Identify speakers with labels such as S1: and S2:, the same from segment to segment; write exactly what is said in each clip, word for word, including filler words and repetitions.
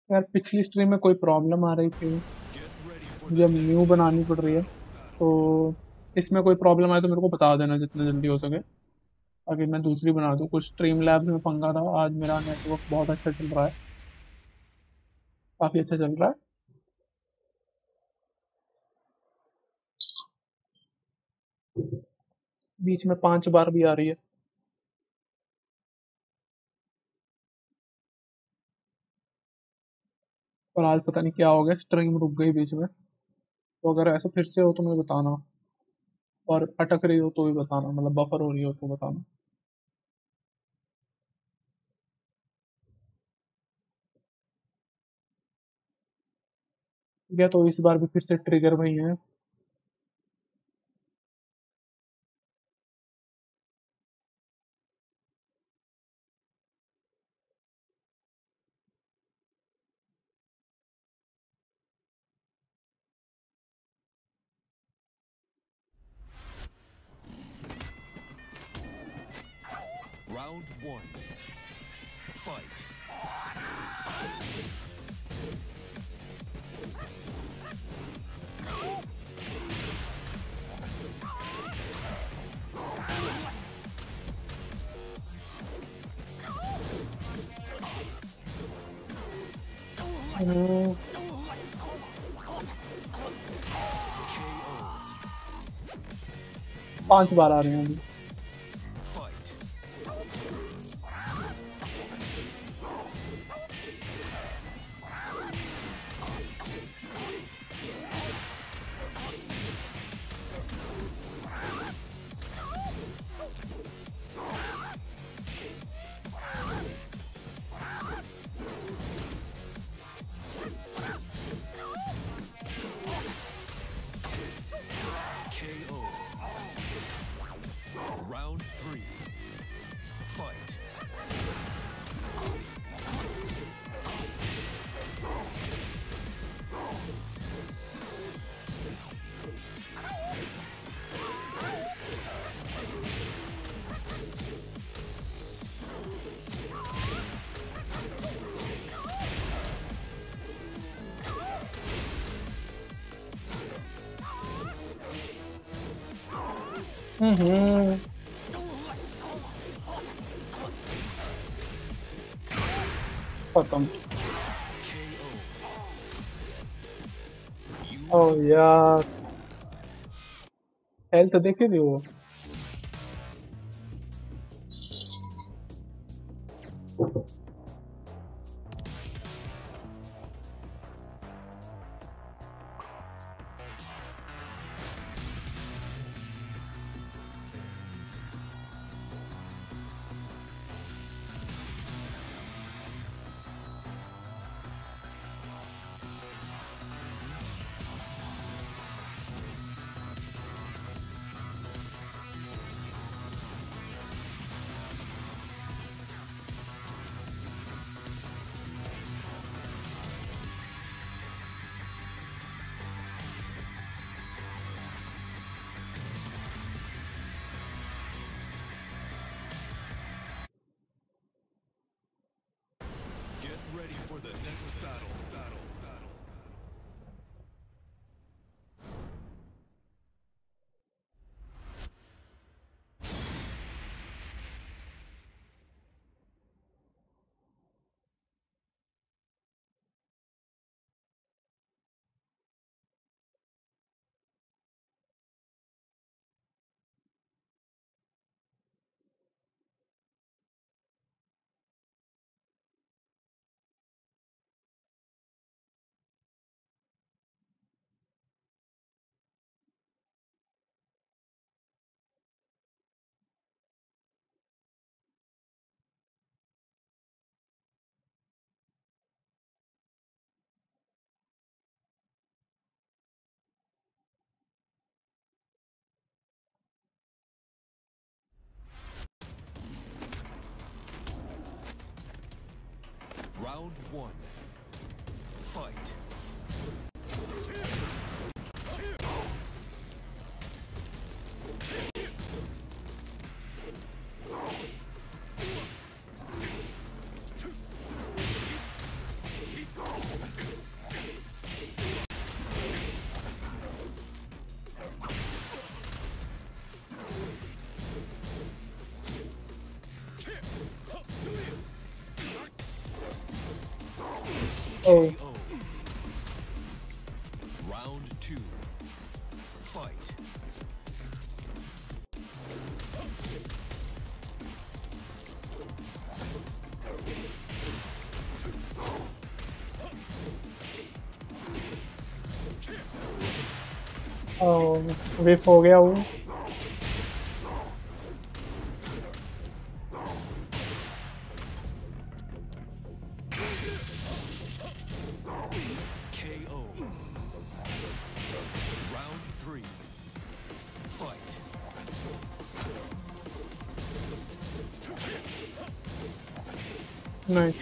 S1: यार पिछली स्ट्रीम में कोई प्रॉब्लम आ रही थी,
S2: Get ready for
S1: मुझे
S2: the
S1: अब
S2: next
S1: न्यू बनानी
S2: battle.
S1: पड़ रही है।
S2: battle.
S1: तो इसमें कोई प्रॉब्लम आए तो मेरे को बता देना जितना जल्दी हो सके, ताकि मैं दूसरी बना दूँ। कुछ स्ट्रीम लैब्स में पंगा था, आज मेरा नेटवर्क बहुत अच्छा चल रहा है, काफ़ी अच्छा चल रहा है। बीच में पांच बार भी आ रही है। पर आज पता नहीं क्या हो गया, स्ट्रीम रुक गई बीच में। तो अगर ऐसा फिर से हो तो मुझे बताना, और अटक रही हो तो भी बताना, मतलब बफर हो रही हो तो बताना। ठीक है, तो इस बार भी फिर से ट्रिगर वही है।
S2: Round one. Fight.
S1: हम्म, पांच बार आ रही हैं अभी।
S2: Fight. K O. Round three. Fight.
S1: हम्म, खत्म।
S2: K O. You
S1: ओ
S2: lose.
S1: यार, हेल्थ देखे भी वो।
S2: Get ready for the next battle. Battle. Battle. Round one. Fight.
S1: O
S2: K O. Round two. Fight.
S1: ओ विफ हो गया वो।
S2: K O. Round three. Fight.
S1: Nice.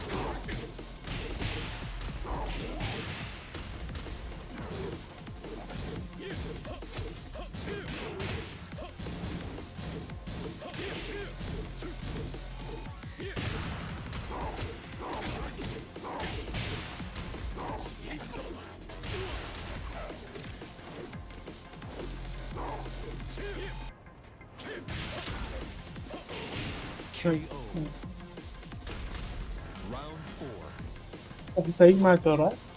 S2: K O. Round four.
S1: अब सही मैच हो रहा है।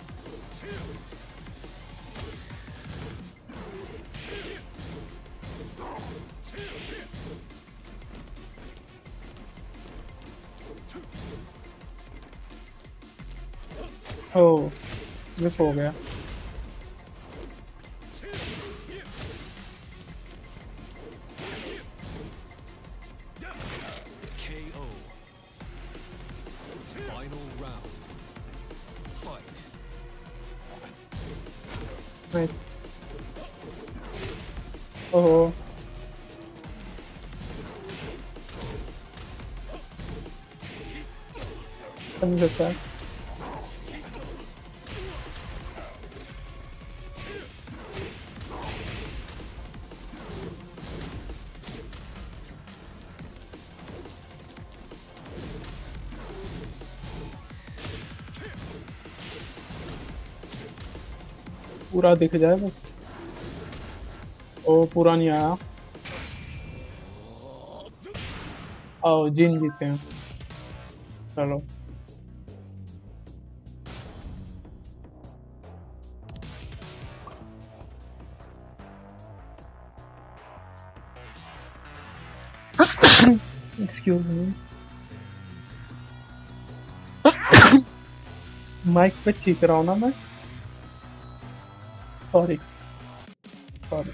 S1: ओ विफ हो गया।
S2: K O. Final round. Fight.
S1: Nice. ओहो समझ सकता है। पूरा दिख जाए बस। ओ पूरा नहीं आया। आओ जिन जीते हैं। चलो एक्सक्यूज मी। माइक पे चीख रहा हूँ ना मैं। Sorry sorry.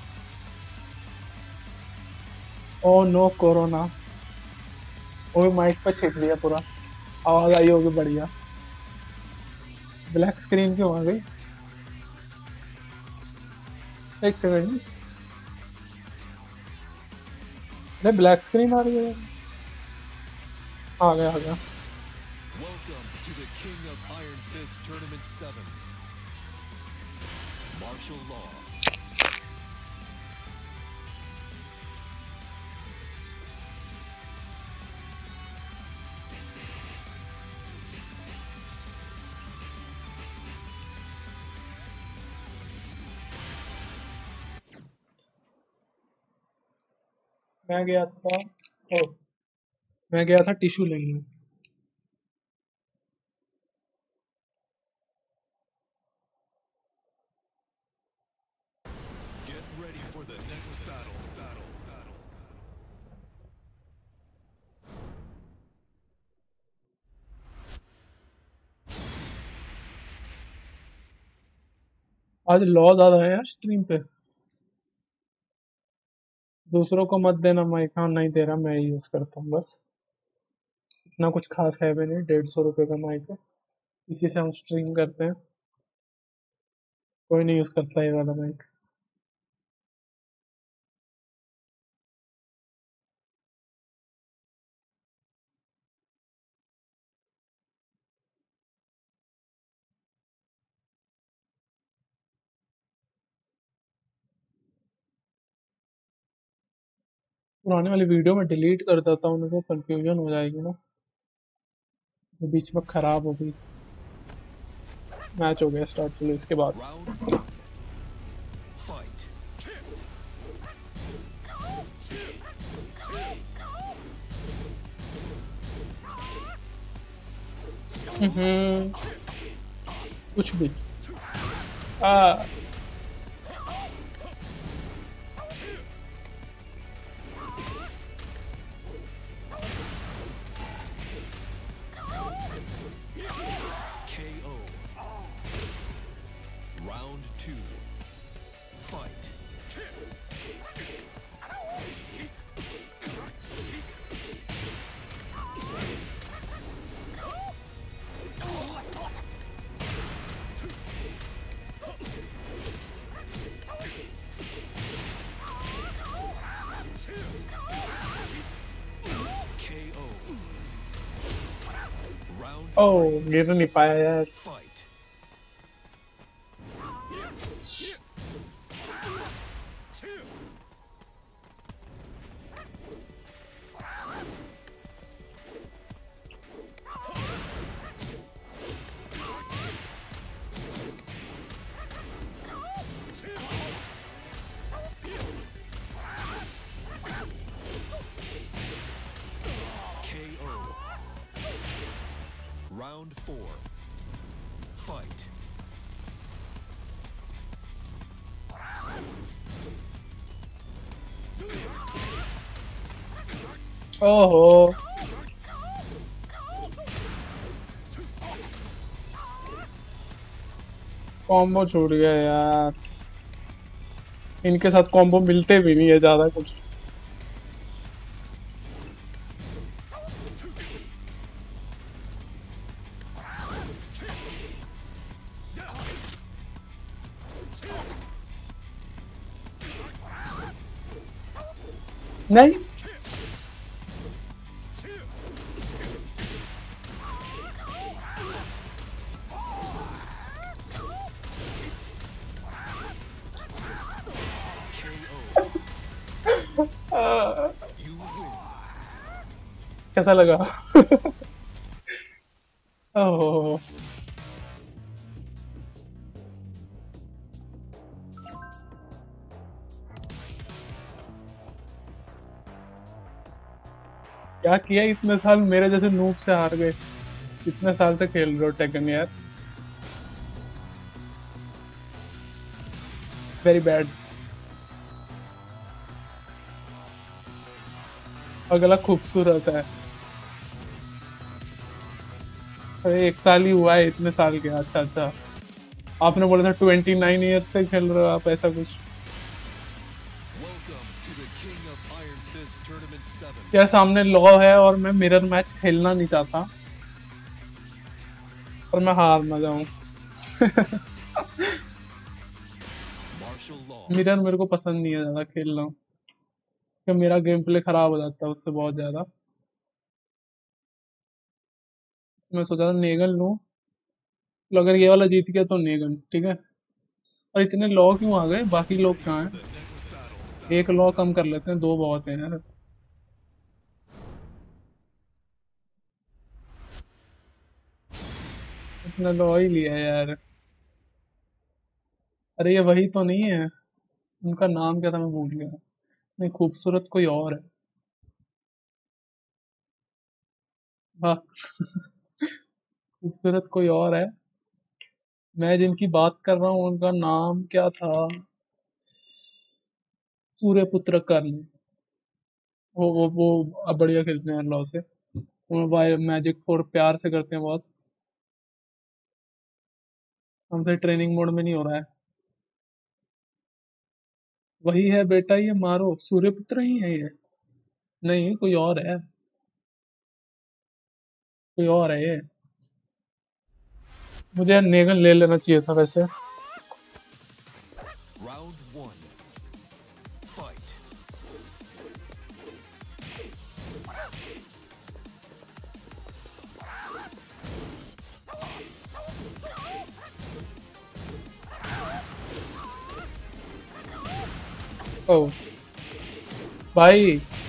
S1: Oh no Corona. Oh mic पे छींक दिया पूरा। आवाज आई होगी बढ़िया। ब्लैक स्क्रीन क्यों आ गई? एक सेकंड। नहीं ब्लैक स्क्रीन आ रही है। आ गया आ गया।
S2: Welcome to the King of Iron Fist Tournament seven. Martial Law.
S1: मैं गया था। ओ मैं गया था टिश्यू लेने।
S2: Get ready for the next battle. Battle. Battle.
S1: आज लॉ ज्यादा है यार स्ट्रीम पे। दूसरों को मत देना माइक। हाँ नहीं दे रहा, मैं ही यूज करता हूँ बस। इतना कुछ खास है भी नहीं। डेढ़ सौ रुपये का माइक है, इसी से हम स्ट्रीम करते हैं। कोई नहीं यूज करता ये वाला माइक। पुराने वाली वीडियो में डिलीट कर देता हूँ, उनको कंफ्यूजन हो जाएगी ना। वो बीच में खराब हो गई। मैच हो गया स्टार्ट। चलो इसके बाद
S2: Round one. Fight.
S1: हम्म कुछ भी। आ,
S2: K O. Round two. Fight. K O. Round
S1: ओ
S2: three.
S1: गिर नहीं पाया यार।
S2: Fight. K O. Round four. Fight.
S1: ओहो कॉम्बो छूट गया यार। इनके साथ कॉम्बो मिलते भी नहीं है ज्यादा कुछ। नहीं
S2: K O.
S1: Uh,
S2: You win.
S1: कैसा लगा? ओहो क्या किया इतने साल मेरे जैसे नूब से हार गए। इतने साल से खेल रहे हो टेकन यार। Very bad. अगला खूबसूरत है। अरे एक साल ही हुआ है इतने साल के। अच्छा अच्छा आपने बोला था ट्वेंटी नाइन ईयर से खेल रहे हो आप ऐसा कुछ।
S2: Welcome to the King of Iron Fist Tournament seven.
S1: यार सामने लॉ है और मैं मिरर मैच खेलना नहीं चाहता और मैं हार ना जाऊं।
S2: Martial law.
S1: मिरर मेरे को पसंद नहीं है ज्यादा खेलना कि मेरा गेम प्ले खराब हो जाता है उससे बहुत ज्यादा। मैं सोचा था नेगन लूं तो अगर ये वाला जीत गया तो नेगन ठीक है। और इतने लॉ क्यों आ गए? बाकी
S2: Get
S1: लोग
S2: ready
S1: कहाँ
S2: for
S1: हैं?
S2: the next battle.
S1: एक लॉ कम कर लेते हैं, दो बहुत हैं यार। इसने लॉ ही लिया यार। अरे ये वही तो नहीं है। उनका नाम क्या था मैं भूल गया। नहीं खूबसूरत कोई और है। हाँ खूबसूरत कोई और है। मैं जिनकी बात कर रहा हूँ उनका नाम क्या था? सूर्यपुत्र कर्ण। वो वो वो अब बढ़िया खेलते हैं लॉ से। वो वाई मैजिक फोर प्यार से करते हैं बहुत। हमसे ट्रेनिंग मोड में नहीं हो रहा है। वही है बेटा, ये मारो। सूर्यपुत्र ही है ये। नहीं कोई और है। कोई और है ये। मुझे नेगन ले लेना चाहिए था वैसे।
S2: Round one. Fight.
S1: ओ भाई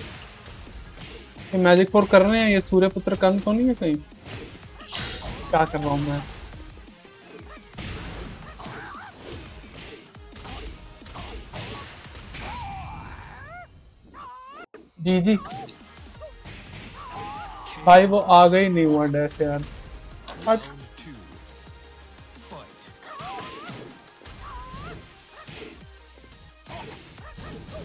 S1: ये मैजिक फोर कर रहे हैं, ये सूर्यपुत्र कर्ण तो नहीं है कहीं? क्या कर रहा हूँ मैं? जी जी भाई वो आ गई नहीं हुआ डैश यार। हट।
S2: Round two. Fight.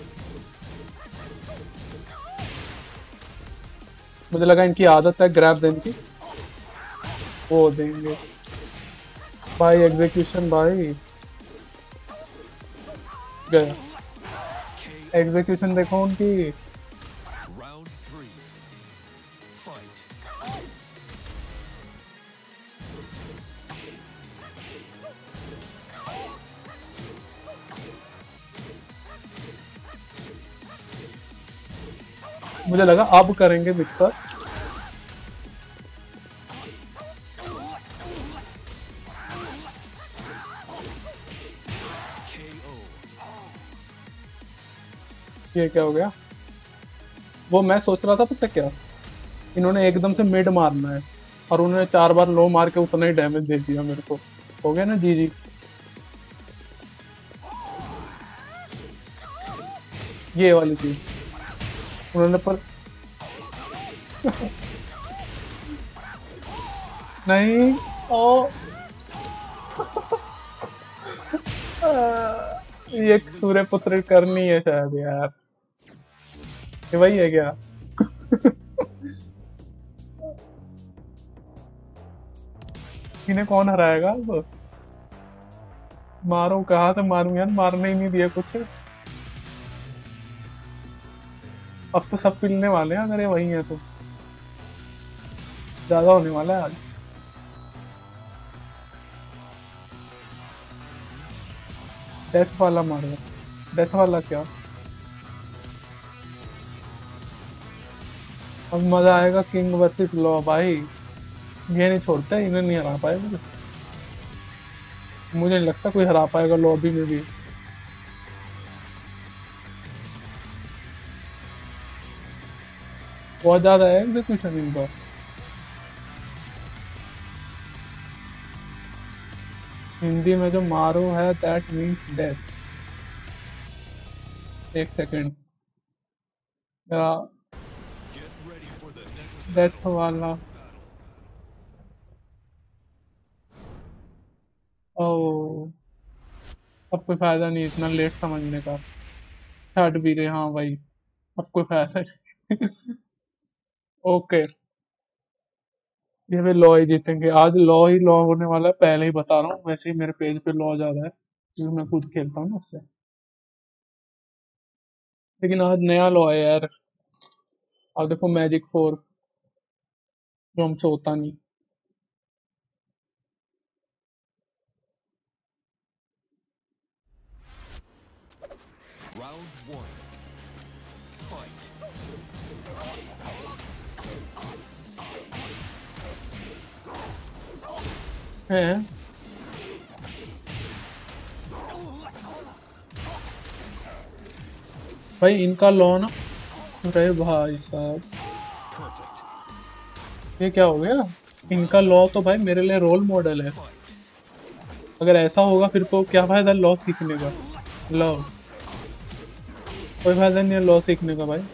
S1: मुझे लगा इनकी आदत है ग्रैब देने की, वो देंगे भाई। एग्जीक्यूशन भाई गया। एग्जीक्यूशन देखो उनकी।
S2: Round three. Fight.
S1: मुझे लगा अब करेंगे मिक्सर।
S2: K O.
S1: ये क्या हो गया? वो मैं सोच रहा था पता क्या, इन्होंने एकदम से मिड मारना है और उन्होंने चार बार लो मार के उतना ही डैमेज दे दिया मेरे को। हो गया ना जी जी। ये वाली चीज उन्होंने पर नहीं। ओ आ, ये सूर्य पुत्र करनी है शायद यार। ये वही है क्या? इन्हें कौन हराएगा अब? मारो, कहाँ से मारूं यार, मारने ही नहीं दिया कुछ। अब तो सब पिलने वाले हैं अगर ये वही है तो। ज्यादा होने वाला है आज। डेथ वाला मारो। डेथ वाला क्या? अब मजा आएगा किंग वर्सेस लॉ भाई। ये नहीं छोड़ते, इन्हें नहीं हरा पाएगा। मुझे नहीं लगता कोई हरा पाएगा लॉबी में भी। बहुत ज्यादा है एग्जीक्यूशन इनका। हिंदी में जो मारो है दैट मीन्स डेथ। एक सेकेंड मेरा
S2: Get ready for the next
S1: death वाला। ओ अब कोई फायदा नहीं इतना लेट समझने का। छठ भी रहे, हाँ भाई। अब कोई फायदा नहीं। ओके, ये भी लॉ ही जीतेंगे आज। लॉ ही लॉ होने वाला है, पहले ही बता रहा हूँ। वैसे ही मेरे पेज पे लॉ ज्यादा है क्योंकि मैं खुद खेलता हूँ ना उससे। लेकिन आज नया लॉ है यार। अब देखो मैजिक फोर, जो हमसे होता नहीं।
S2: round one. Fight.
S1: है भाई इनका लॉ ना। अरे भाई साहब,
S2: Perfect.
S1: ये क्या हो गया? इनका लॉ तो भाई मेरे लिए रोल मॉडल है।
S2: Fight.
S1: अगर ऐसा होगा फिर तो क्या फायदा लॉ सीखने का। लॉ कोई फायदा नहीं है लॉ सीखने का भाई।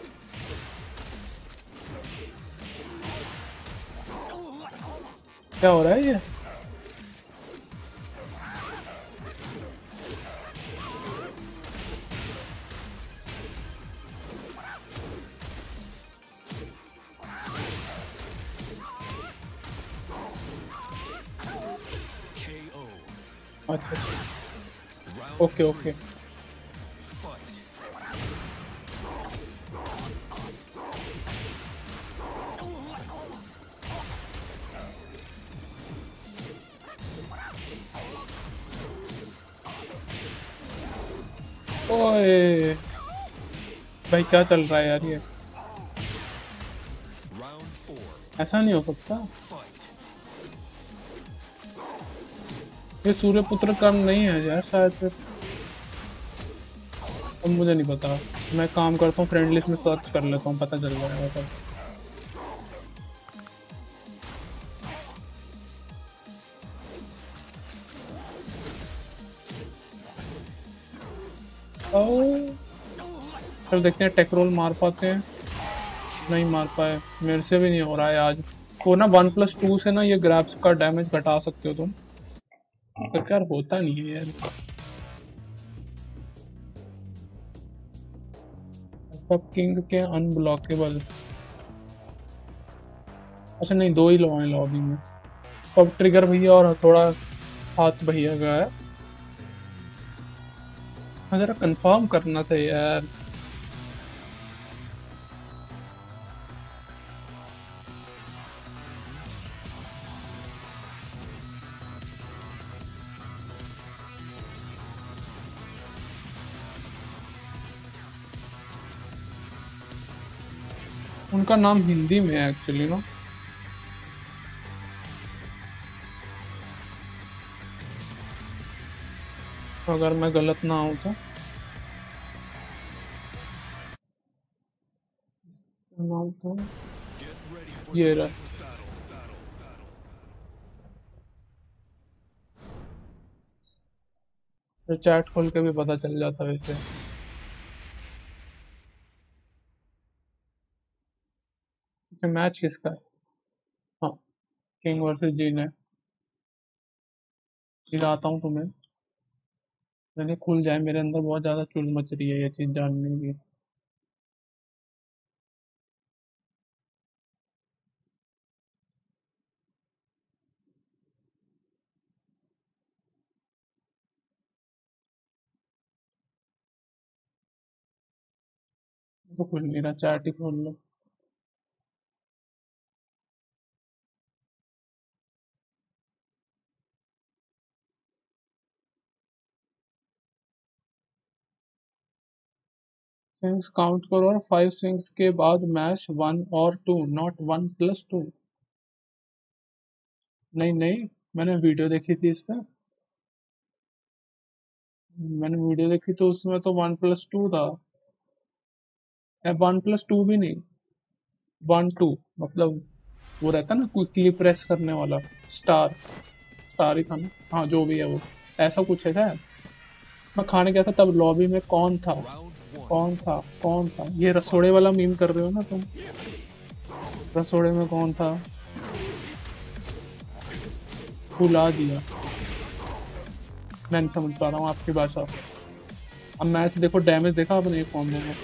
S1: क्या हो रहा है ये?
S2: K O.
S1: अच्छा,
S2: Round
S1: ओके ओके।
S2: fight.
S1: ओए भाई क्या चल रहा है यार ये?
S2: Round four.
S1: ऐसा नहीं हो सकता।
S2: Fight.
S1: ये सूर्य पुत्र कर्म नहीं है यार शायद फिर। अब मुझे नहीं पता। मैं काम करता हूँ फ्रेंड लिस्ट में सर्च कर लेता हूँ, पता चल जाएगा तब। चल देखते हैं टेक रोल मार पाते हैं। नहीं मार पाए, मेरे से भी नहीं हो रहा है आज। वो ना वन प्लस टू से ना ये ग्रैब्स का डैमेज घटा सकते हो तुम, पर यार होता नहीं है यार। सब किंग के अनब्लॉकेबल। अच्छा नहीं, दो ही लो हैं लॉबी में। तो अब ट्रिगर भैया और थोड़ा हाथ भैया का है। हाँ, जरा कंफर्म करना था यार। उनका नाम हिंदी में है एक्चुअली ना। अगर मैं गलत ना हूँ तो नाम तो
S2: Get ready for the
S1: ये रहा।
S2: next battle. Battle. Battle.
S1: तो चैट खोल के भी पता चल जाता वैसे। अच्छा, मैच किसका है? हाँ, किंग वर्सेस जीन है। दिखाता हूँ तुम्हें। मैंने खुल जाए, मेरे अंदर बहुत ज्यादा चुल मच रही है ये चीज जानने की। तो खुल नहीं रहा, चैट ही खोल लो। स्विंग्स काउंट करो और फाइव स्विंग्स के बाद मैच वन और two, not one plus two. नहीं नहीं, मैंने वीडियो देखी थी इस पे। मैंने वीडियो देखी तो उसमें तो वन प्लस टू था। वन प्लस टू भी नहीं, वन टू। मतलब वो रहता ना क्विकली प्रेस करने वाला। स्टार। स्टार ही था ना, हाँ जो भी है वो। ऐसा कुछ है क्या? मैं खाने गया था तब लॉबी में कौन था?
S2: Round one.
S1: कौन था कौन था? ये रसोड़े वाला मीम कर रहे हो ना तुम? रसोड़े में कौन था? भुला दिया। मैं नहीं समझ पा रहा हूँ आपकी भाषा। अब मैच देखो, डैमेज देखा आपने एक कॉम्बो में?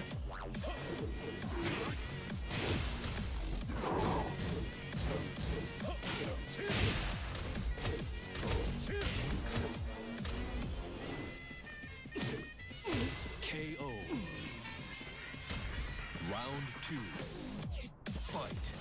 S2: K O. Round two. Fight.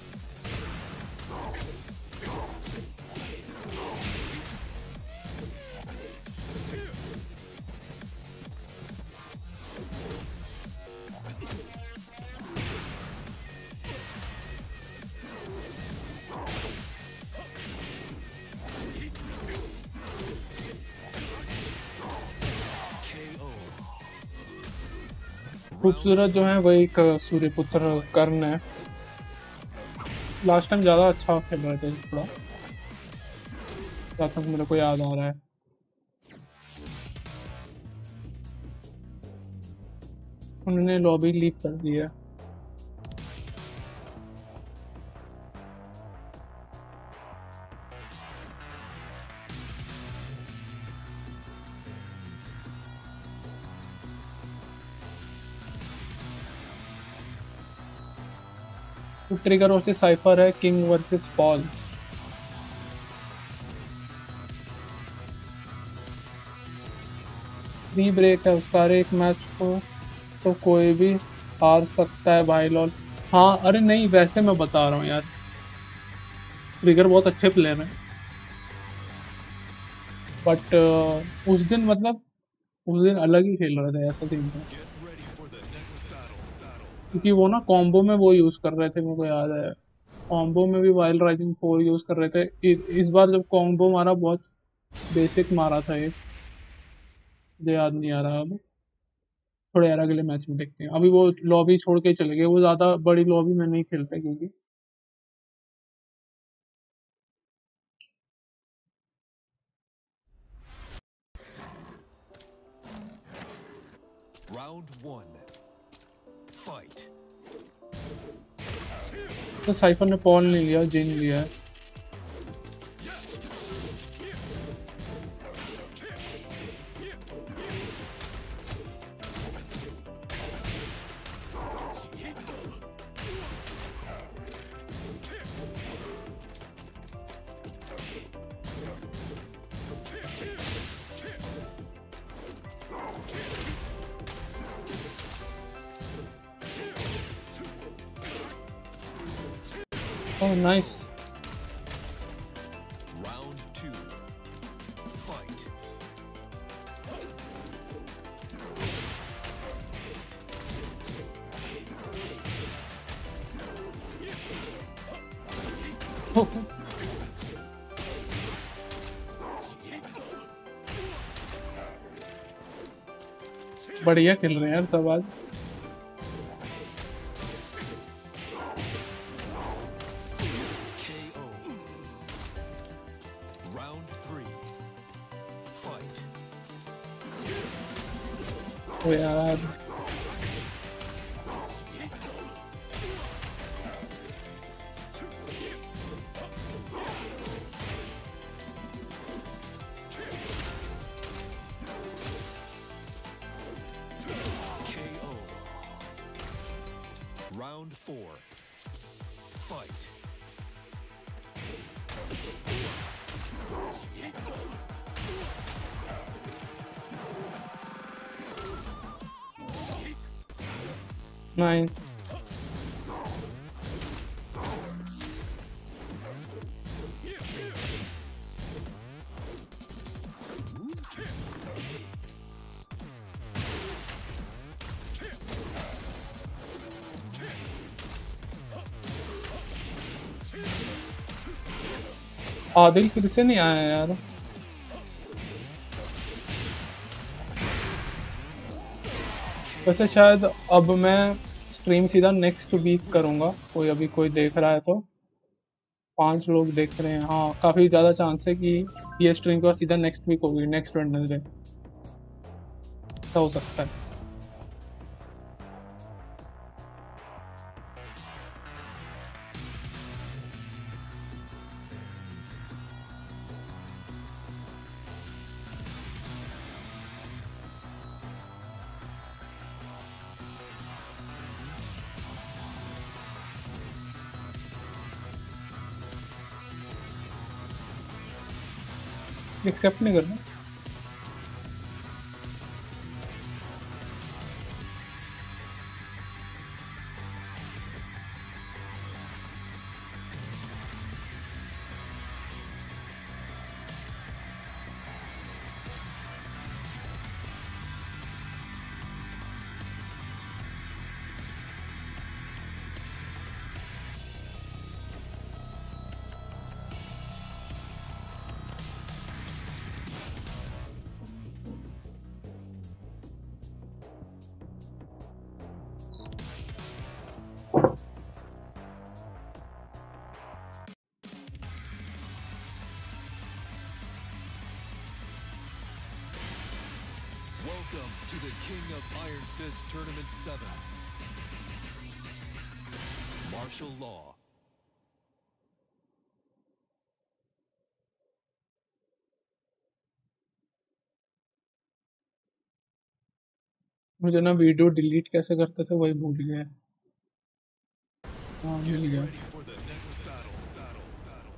S2: K O.
S1: खूबसूरत जो है वही क- सूर्यपुत्र कर्ण है। लास्ट टाइम ज्यादा अच्छा खेल रहे थे थोड़ा, जहाँ तक मेरे को याद आ रहा है। उन्होंने लॉबी लीक कर दी है। तो ट्रिगर वर्सेस साइफर है, King versus Paul. Pre break है उसका, हर एक मैच को तो कोई भी हार सकता है भाई लॉल। हाँ अरे नहीं, वैसे मैं बता रहा हूँ यार, ट्रिगर बहुत अच्छे प्लेयर हैं। बट उस दिन मतलब उस दिन अलग ही खेल रहे थे, ऐसा सीन था।
S2: Get ready for the next battle. Battle.
S1: क्योंकि वो ना कॉम्बो में वो यूज कर रहे थे, मेरे को याद है। कॉम्बो में भी वाइल्ड राइजिंग फोर यूज कर रहे थे। इ, इस बार जब कॉम्बो मारा, बहुत बेसिक मारा था एक। मुझे याद नहीं आ रहा अब। थोड़े यार अगले मैच में देखते हैं। अभी वो लॉबी छोड़ के ही चले गए, वो ज्यादा बड़ी लॉबी में नहीं खेलते क्योंकि।
S2: Round one. Fight.
S1: तो साइफर ने पॉल नहीं लिया, जिन लिया है। Oh nice.
S2: Round two. Fight.
S1: बढ़िया खेल रहे हैं यार सब आज।
S2: K O. Round three. Fight.
S1: ओ यार
S2: K O. Round four. Fight.
S1: Nice. Adil फिर से नहीं आया यार। वैसे शायद अब मैं स्ट्रीम सीधा नेक्स्ट वीक करूँगा, कोई अभी कोई देख रहा है तो। पांच लोग देख रहे हैं, हाँ काफ़ी ज़्यादा चांस है कि ये स्ट्रीम का सीधा नेक्स्ट वीक होगी, नेक्स्ट वेडनेसडे ऐसा हो सकता है। एक्सेप्ट नहीं करना।
S2: Welcome to the King of Iron Fist Tournament seven. Martial Law.
S1: मुझे ना वीडियो डिलीट कैसे करते थे वही भूल गया। हाँ
S2: Get
S1: मिल गया।
S2: ready for the next battle. Battle. Battle.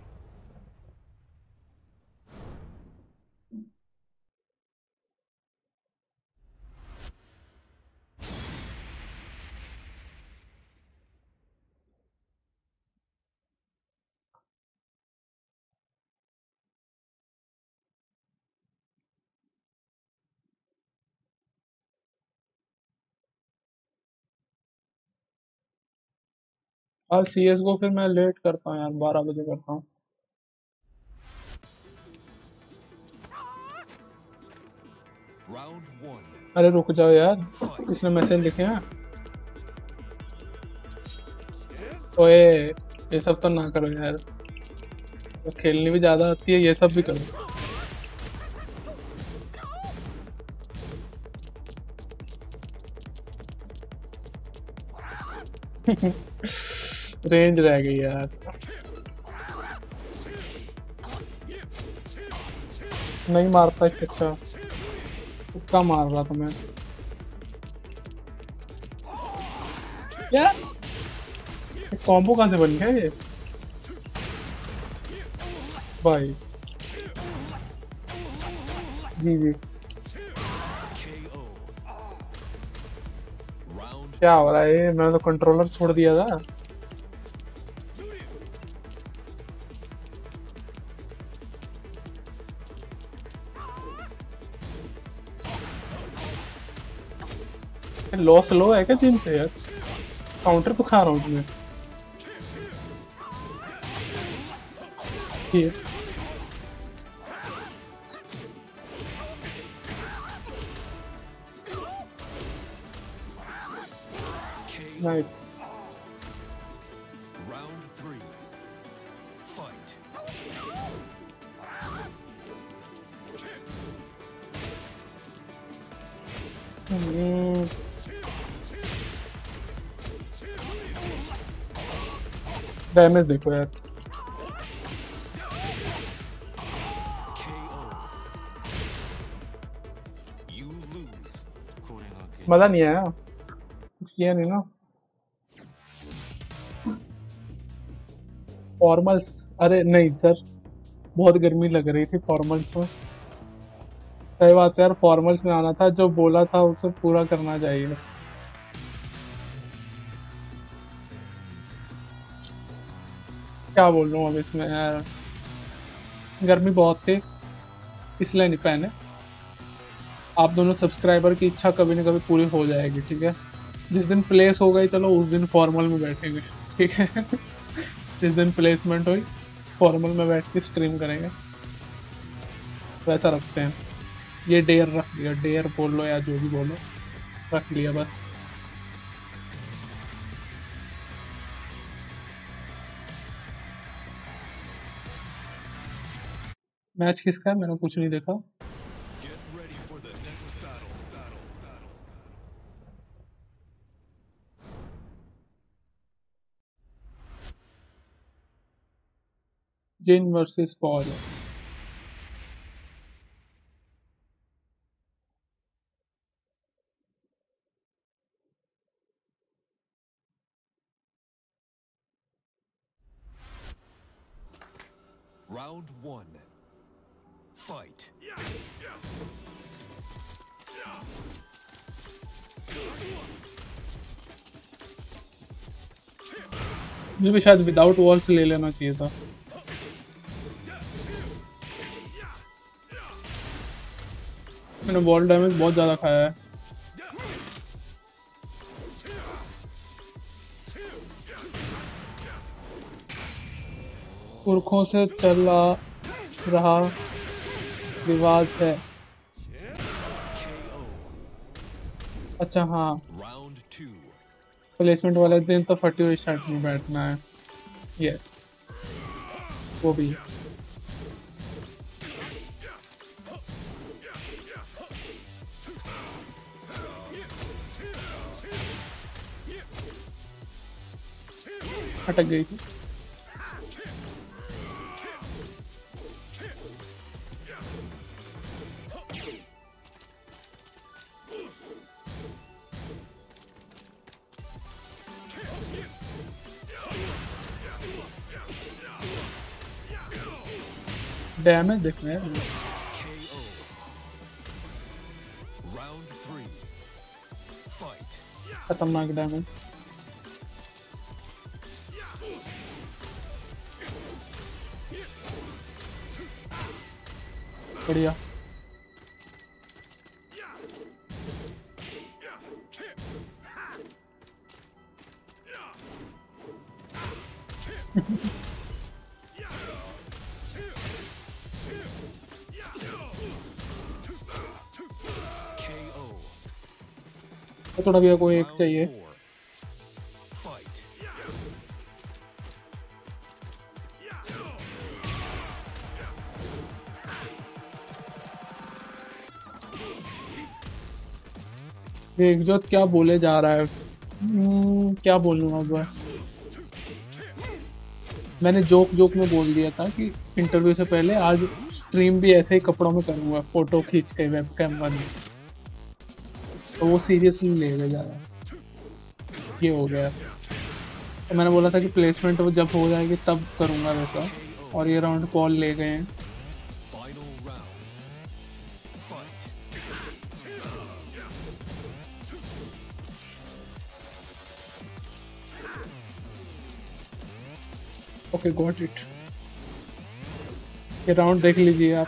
S1: आज सी एस गो फिर मैं लेट करता हूँ यार, बारह बजे करता हूँ।
S2: Round one.
S1: अरे रुक जाओ यार,
S2: Fight.
S1: इसने मैसेज लिखे हैं। ओए ये सब तो ना करो यार, तो खेलनी भी ज्यादा आती है, ये सब भी करो। रेंज रह गई यार, नहीं मारता इससे अच्छा तुक्का मार रहा था मैं यार। कॉम्बो कहाँ से बन गया ये भाई? जी जी
S2: K O. Round
S1: क्या हो रहा है ये? मैंने तो कंट्रोलर छोड़ दिया था। लॉस लो है क्या जिम पे यार? काउंटर तो खा रहा हूँ तुम्हें। ये nice.
S2: Round three. Fight.
S1: Damage देखो यार।
S2: K O. You lose.
S1: मजा नहीं आया, कुछ किया नहीं ना। फॉर्मल्स, अरे नहीं सर, बहुत गर्मी लग रही थी फॉर्मल्स में। सही बात है यार, फॉर्मल्स में आना था, जो बोला था उसे पूरा करना चाहिए। क्या बोल रहा हूँ अब इसमें यार, गर्मी बहुत थी इसलिए नहीं पहने। आप दोनों सब्सक्राइबर की इच्छा कभी ना कभी पूरी हो जाएगी, ठीक है। जिस दिन प्लेस हो गई चलो उस दिन फॉर्मल में बैठेंगे, ठीक है। जिस दिन प्लेसमेंट हुई फॉर्मल में बैठ के स्ट्रीम करेंगे, वैसा रखते हैं। ये डेयर रख लिया, डेयर बोल लो या जो भी बोलो, रख लिया बस। मैच किसका है मैंने कुछ नहीं देखा।
S2: Get ready for the next battle. Battle. Battle.
S1: Jin versus Paul.
S2: Round one. Fight.
S1: मुझे भी शायद विदाउट वॉल्स ले लेना चाहिए था। मैंने वॉल डैमेज बहुत ज़्यादा खाया है। पुरखों से चला रहा रिवाज है।
S2: K O.
S1: अच्छा हाँ,
S2: Round two.
S1: प्लेसमेंट वाले दिन तो फटी हुई शर्ट में बैठना है। यस, वो भी। अटक गई थी। डैमेज देखना है।
S2: K O. Round three. Fight.
S1: खतरनाक डैमेज। बढ़िया।
S2: K O.
S1: तो थोड़ा भी कोई एक
S2: Round
S1: चाहिए।
S2: four. Fight.
S1: एकजोत क्या बोले जा रहा है? हम्म, क्या बोलूँ अब। मैंने जोक जोक में बोल दिया था कि इंटरव्यू से पहले आज स्ट्रीम भी ऐसे ही कपड़ों में करूँगा, फोटो खींच के वेबकैम बंद। तो वो सीरियसली ले गया जा रहा है। ये हो गया। तो मैंने बोला था कि प्लेसमेंट वो जब हो जाएगी तब करूँगा वैसा, और ये राउंड कॉल ले गए हैं।
S2: Final round. Fight.
S1: Okay got it. ये राउंड देख लीजिए आप।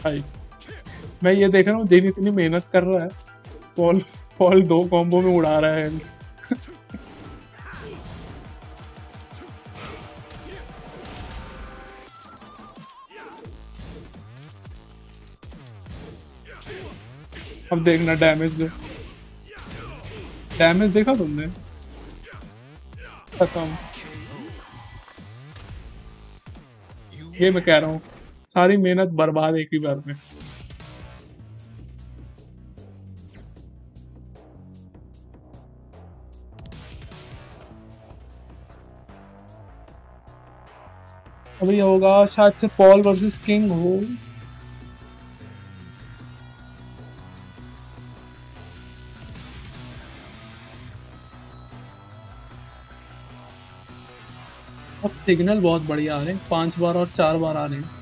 S1: भाई मैं ये देख रहा हूँ जिन इतनी मेहनत कर रहा है, पॉल पॉल दो कॉम्बो में उड़ा रहा है। अब देखना डैमेज दे, डैमेज देखा तुमने? खत्म।
S2: You
S1: ये मैं कह रहा हूँ, सारी मेहनत बर्बाद एक ही बार में। अब ये होगा शायद से पॉल वर्सेस किंग हो। अब सिग्नल बहुत बढ़िया आ रहे हैं, पांच बार और चार बार आ रहे हैं।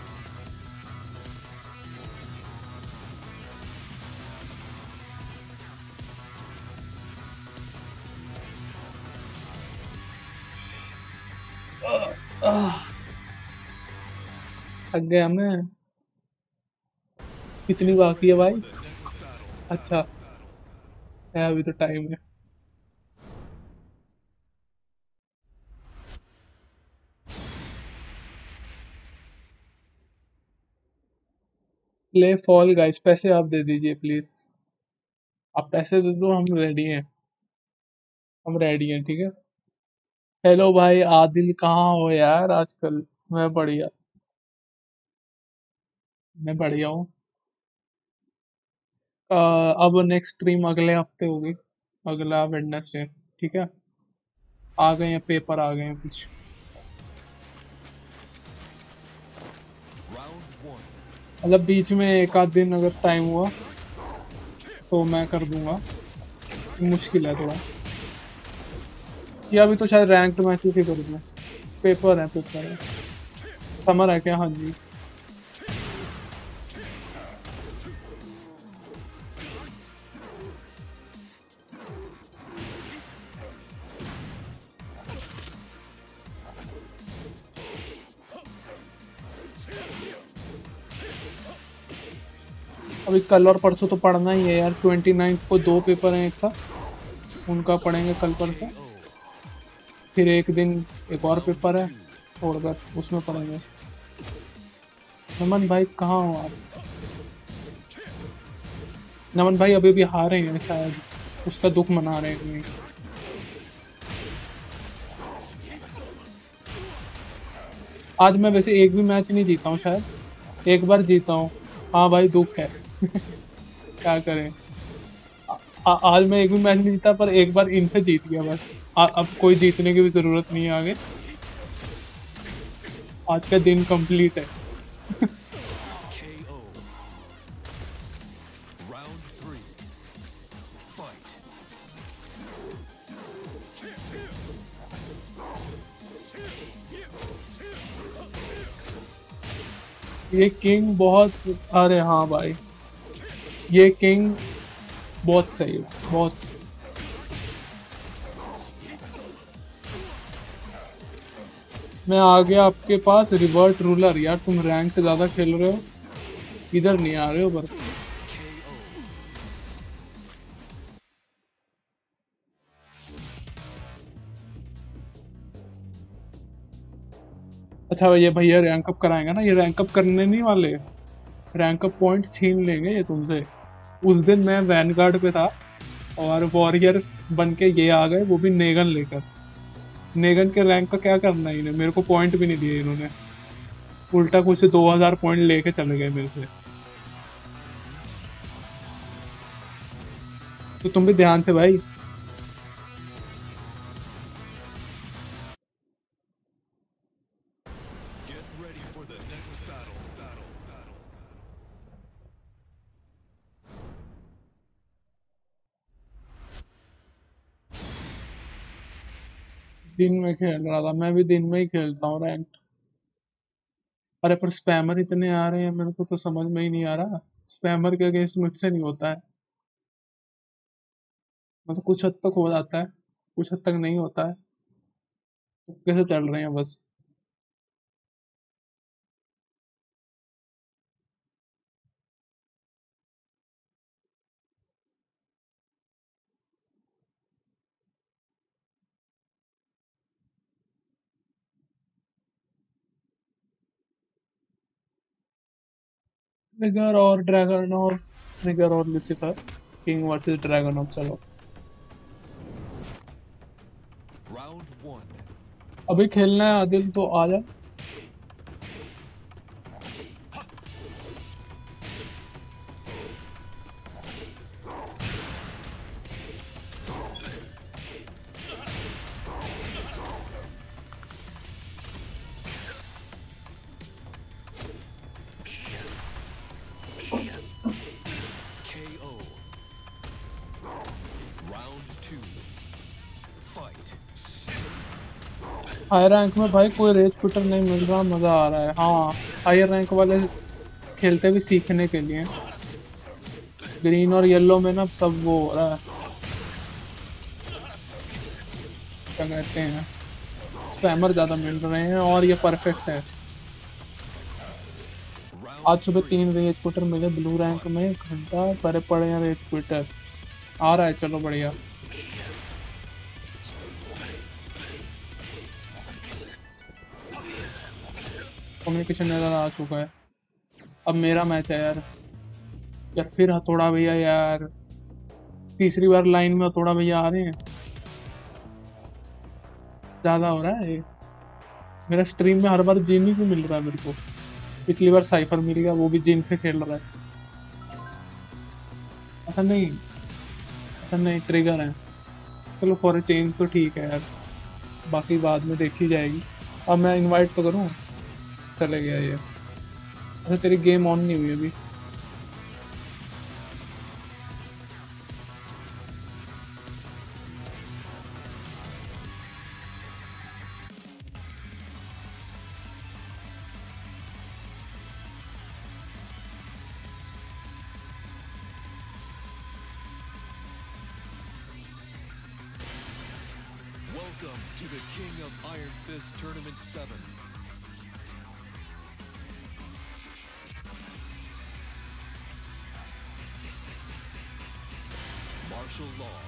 S1: आह, थक गया मैं। कितनी बाकी है
S2: ready
S1: भाई?
S2: for the next battle.
S1: अच्छा है, अभी तो टाइम है। प्ले फॉल गाइस, पैसे आप दे दीजिए प्लीज। आप पैसे दे दो, हम रेडी हैं। हम रेडी हैं, ठीक है। हेलो भाई आदिल, कहाँ हो यार आजकल? मैं बढ़िया। मैं बढ़िया हूँ। अ, अब नेक्स्ट स्ट्रीम अगले हफ्ते होगी, अगला वेडनेसडे। ठीक है। आ गए हैं पेपर, आ गए हैं कुछ।
S2: Round one.
S1: मतलब बीच में एक आध दिन अगर टाइम हुआ तो मैं कर दूंगा। मुश्किल है थोड़ा। या अभी तो शायद रैंक्ड मैचेस ही कर दूं। पेपर है, पेपर है। समर है क्या? हाँ जी। अभी कल और परसों तो पढ़ना ही है यार, ट्वेंटी नाइन्थ को दो पेपर हैं एक साथ, उनका पढ़ेंगे कल परसों।
S2: K O.
S1: फिर एक दिन एक और
S2: Round
S1: पेपर है,
S2: two.
S1: छोड़कर उसमें पढ़ेंगे।
S2: Fight.
S1: नमन भाई कहाँ हो आप? नमन भाई अभी भी हारे हैं शायद, उसका दुख मना रहे हैं कहीं। आज मैं वैसे एक भी मैच नहीं जीता हूँ शायद, एक बार जीता हूँ। हाँ भाई दुख है। क्या करें। आ, आ, आज मैं एक भी मैच नहीं जीता, पर एक बार इनसे जीत गया बस। आ, अब कोई जीतने की भी जरूरत नहीं है आगे। आज का दिन कंप्लीट है।
S2: K O. Round three. Fight.
S1: ये किंग बहुत, अरे हाँ भाई, ये किंग बहुत सही है, बहुत। मैं आ गया आपके पास रिवर्ट रूलर। यार तुम रैंक से ज्यादा खेल रहे हो, इधर नहीं आ रहे हो पर।
S2: K O.
S1: अच्छा ये भैया रैंक अप कराएंगे ना, ये रैंक अप करने नहीं वाले, रैंक अप पॉइंट छीन लेंगे ये तुमसे। उस दिन मैं वैनगार्ड पे था और वॉरियर बन के ये आ गए, वो भी नेगन लेकर। नेगन के रैंक का क्या करना है इन्हें, मेरे को पॉइंट भी नहीं दिए इन्होंने। उल्टा कुछ दो हजार पॉइंट लेके चले गए मेरे से। तो तुम भी ध्यान से भाई।
S2: Get ready for the next battle. Battle. Battle.
S1: दिन में खेल रहा था, मैं भी दिन में ही खेलता हूँ रैंक। अरे पर स्पैमर इतने आ रहे हैं, मेरे को तो समझ में ही नहीं आ रहा। स्पैमर के अगेंस्ट मुझसे नहीं होता है। मतलब कुछ हद तक हो जाता है, कुछ हद तक नहीं होता है। तो कैसे चल रहे हैं बस। ट्रिगर और ड्रैगन और ट्रिगर और लूसीफर किंग वर्सेस ड्रैगन। अब चलो
S2: Round one.
S1: अभी खेलना है आदिल तो आ जा।
S2: K O. Round two. Fight.
S1: Higher rank में भाई कोई रेज क्विटर नहीं मिल रहा, मजा आ रहा है। हाँ, हायर रैंक वाले खेलते भी सीखने के लिए। ग्रीन और येलो में ना सब वो हो रहा है, क्या कहते हैं, स्पैमर ज्यादा मिल रहे हैं और ये परफेक्ट है।
S2: Round
S1: आज सुबह
S2: three.
S1: तीन रेज क्विटर मिले ब्लू रैंक में, घंटा करे पड़े हैं रेज क्विटर। आ रहा है, चलो बढ़िया। कम्युनिकेशन एरर आ चुका है। अब मेरा मैच है यार। यार फिर हथौड़ा भैया यार, तीसरी बार लाइन में हथौड़ा भैया आ रहे हैं। ज्यादा हो रहा है ये। मेरा स्ट्रीम में हर बार जीन ही क्यों मिल रहा है मेरे को। पिछली बार साइफर मिल गया, वो भी जिन से खेल रहा है। ऐसा नहीं, ऐसा नहीं, ट्रिगर है। चलो फॉर ए चेंज तो ठीक है यार, बाकी बाद में देखी जाएगी। अब मैं इनवाइट तो करूँ, चले गया ये। अच्छा तेरी गेम ऑन नहीं हुई अभी।
S2: Welcome to the King of Iron Fist Tournament seven. Martial law.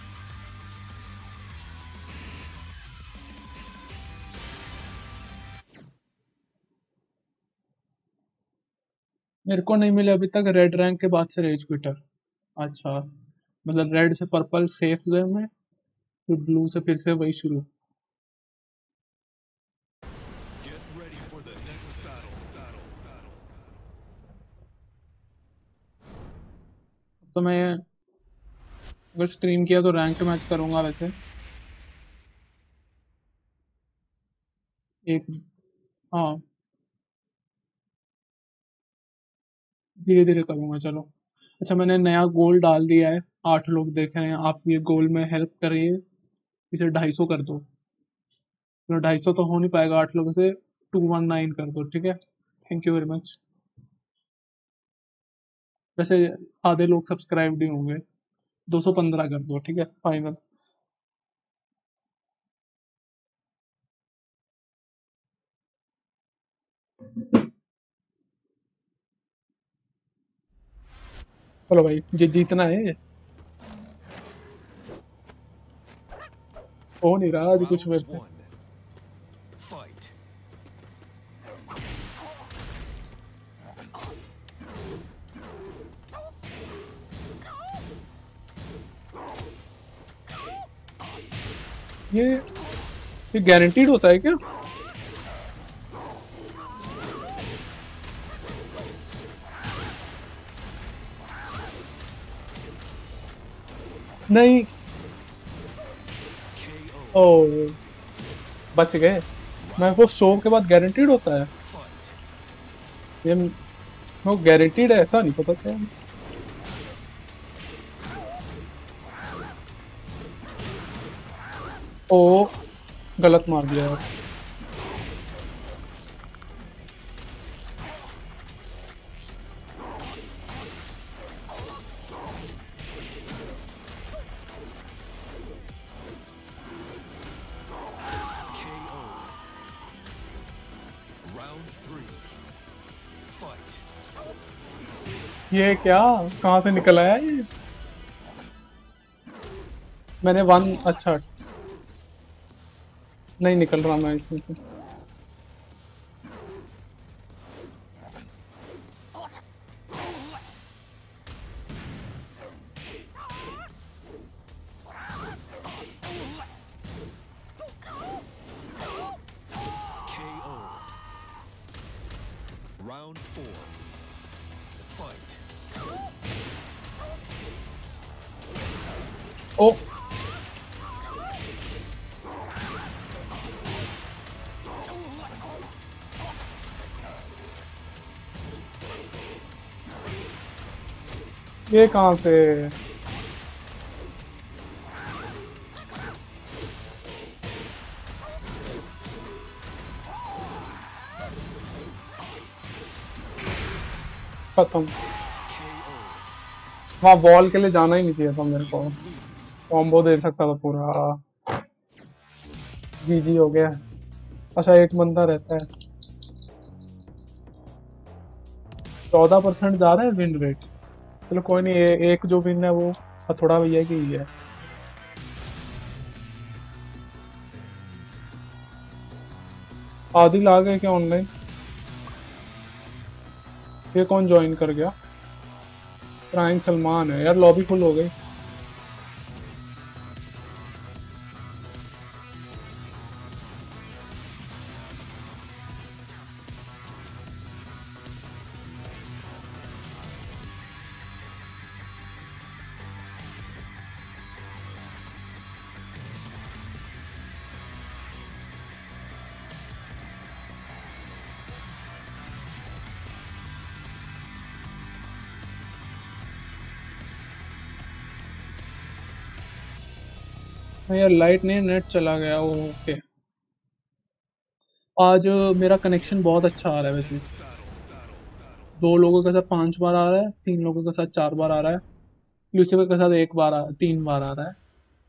S1: मेरे को नहीं मिले अभी तक रेड रैंक के बाद से रेज क्विटर। अच्छा, मतलब रेड से पर्पल सेफ जोन में, फिर ब्लू से फिर से वही शुरू।
S2: Get ready for the next battle. Battle. Battle.
S1: तो मैं अगर स्ट्रीम किया तो रैंक मैच करूंगा वैसे। एक, हाँ, धीरे धीरे करूंगा चलो। अच्छा मैंने नया गोल डाल दिया है, आठ लोग देख रहे हैं, आप ये गोल में हेल्प करिए। इसे ढाई सौ कर दो। तो ढाई सौ तो हो नहीं पाएगा आठ लोगों से, टू वन नाइन कर दो, ठीक है। Thank you very much. वैसे आधे लोग सब्सक्राइब ही होंगे। दो सौ पंद्रह कर दो, ठीक है, फाइनल। चलो भाई, ये जीतना है। हो नहीं रहा आज कुछ
S2: Round
S1: मेरे से।
S2: one. Fight.
S1: ये ये गारंटीड होता है क्या? नहीं।
S2: K O.
S1: ओ, बच गए। मैं वो शो के बाद गारंटीड होता है
S2: Fight.
S1: ये। वो गारंटीड है ऐसा नहीं पता था। ओ, गलत मार दिया यार।
S2: K O. Round three. Fight.
S1: ये क्या, कहाँ से निकल आया ये? मैंने वन, अच्छा नहीं निकल रहा मैं इसमें से।
S2: Round four. Fight.
S1: ओ ये कहाँ से? खत्म। वहाँ बॉल के लिए जाना ही नहीं चाहिए था मेरे को, कॉम्बो दे सकता था पूरा। जी जी हो गया। अच्छा एक बंदा रहता है। चौदह परसेंट जा रहा है विन रेट। चलो कोई नहीं, ए, एक जो विन है वो थोड़ा भैया की ही है। आदिल आ गए क्या ऑनलाइन? ये कौन ज्वाइन कर गया? क्राइम सलमान है यार, लॉबी फुल हो गई। हाँ यार लाइट नहीं, नेट चला गया। ओके। आज मेरा कनेक्शन बहुत अच्छा आ रहा है वैसे। दो लोगों के साथ पांच बार आ रहा है, तीन लोगों के साथ चार बार आ रहा है, लूसीफर के साथ एक बार आ, तीन बार आ रहा है।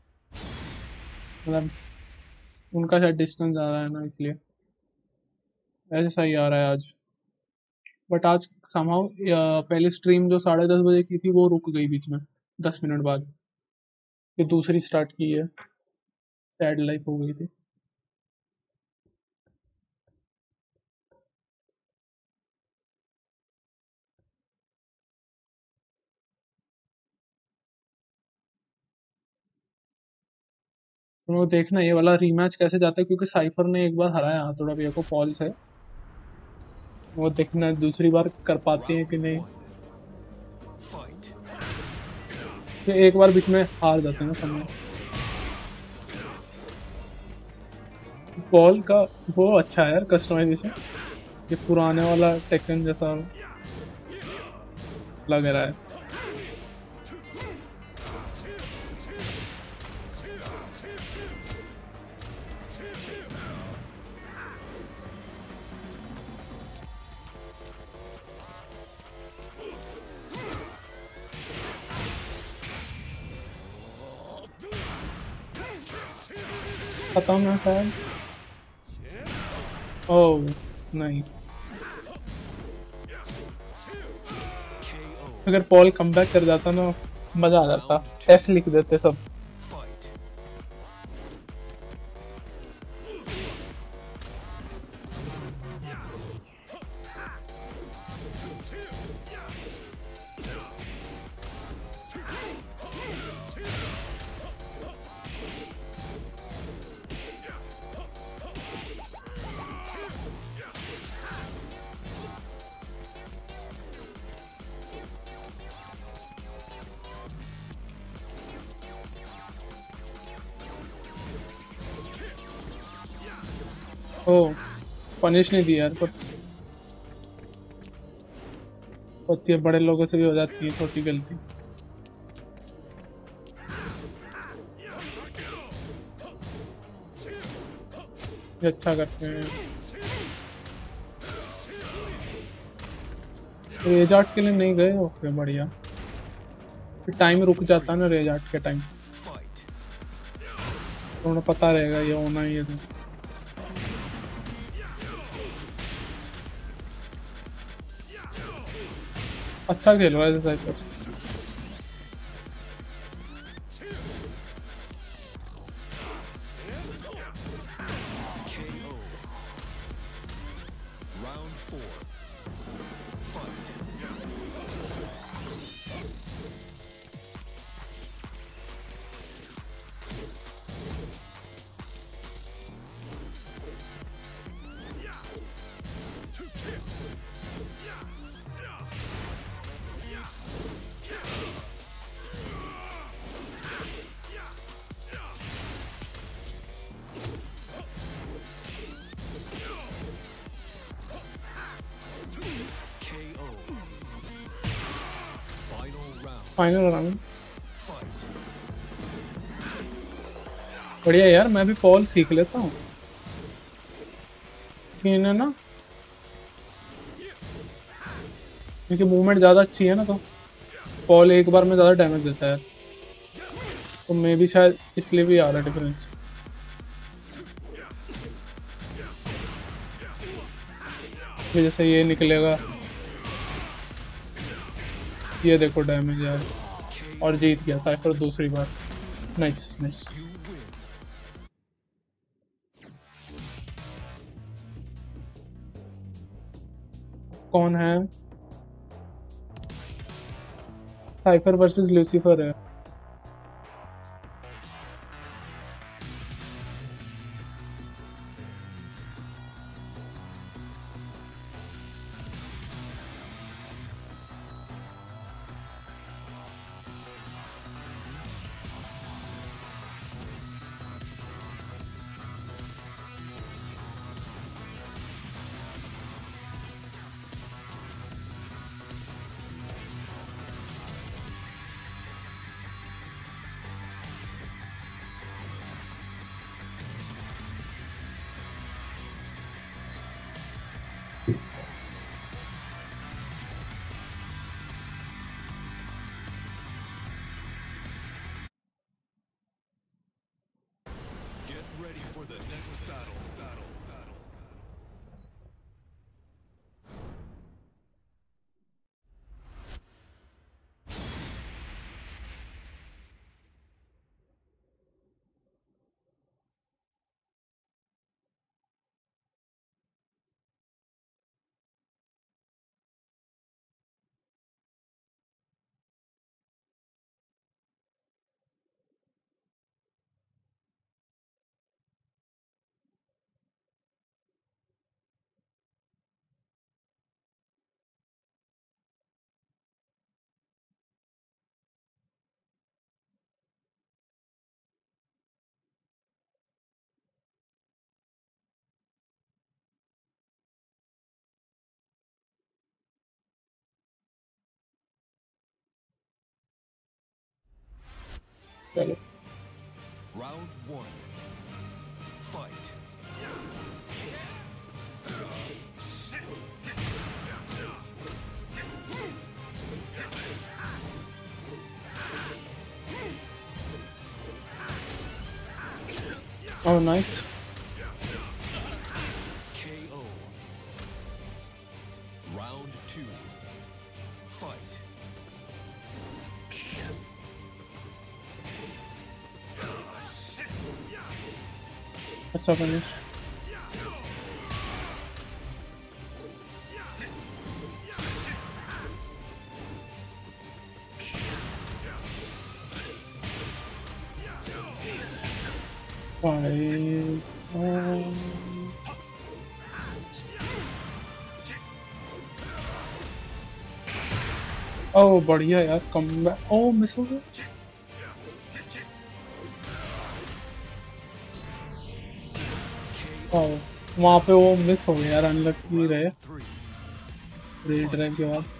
S1: मतलब उनका शायद डिस्टेंस आ रहा है ना, इसलिए ऐसे सही आ रहा है आज। बट आज समहाउ पहले स्ट्रीम जो साढ़े दस बजे की थी वो रुक गई बीच में, दस मिनट बाद। फिर दूसरी स्टार्ट की है। सैड लाइफ हो गई थी। तुम लोग देखना ये वाला रीमैच कैसे जाता है, क्योंकि साइफर ने एक बार हराया हाथोड़ा भैया को पॉल से। वो देखना दूसरी बार कर पाते हैं कि
S2: Round
S1: नहीं।
S2: one. Fight.
S1: फिर एक बार बीच में हार जाते हैं ना समय। पॉल का वो अच्छा है यार कस्टमाइजेशन, ये पुराने वाला टेकन जैसा लग रहा है। खत्म है शायद। ओह नहीं,
S2: K O.
S1: अगर पॉल कमबैक कर जाता ना मजा आ जाता। एफ लिख देते सब।
S2: Fight.
S1: ओह पनिश नहीं दिया यार, पर होती है, बड़े लोगों से भी हो जाती है छोटी गलती। ये अच्छा करते हैं। रेज आर्ट के लिए नहीं गए? ओके बढ़िया। फिर टाइम रुक जाता है ना रेज आर्ट के टाइम,
S2: Fight.
S1: तो उन्हें पता रहेगा ये होना ही है। तो अच्छा खेल रहा है Cypher.
S2: K O. Round four. Fight.
S1: Final round. बढ़िया यार, मैं भी पॉल सीख लेता हूँ कि इन्हें ना, इनकी मूवमेंट ज़्यादा अच्छी है ना, तो पॉल एक बार में ज़्यादा डैमेज देता है, तो मे भी शायद इसलिए भी आ रहा है डिफरेंस। जैसे ये निकलेगा, ये देखो डैमेज यार, और जीत गया साइफर दूसरी बार। Nice nice. कौन है? साइफर वर्सेस लूसीफर है।
S2: Get ready for the next battle. Battle. Battle.
S1: चलो
S2: Round one. Fight.
S1: Oh nice.
S2: K O. Round two. Fight.
S1: अच्छा फिनिश। भाई साहब। ओह बढ़िया यार, कम बैक। ओह मिस हो गया। ओह वहाँ पे वो मिस हो गया यार, अनलकी रहे।
S2: Round three.
S1: रेड रैंक के बाद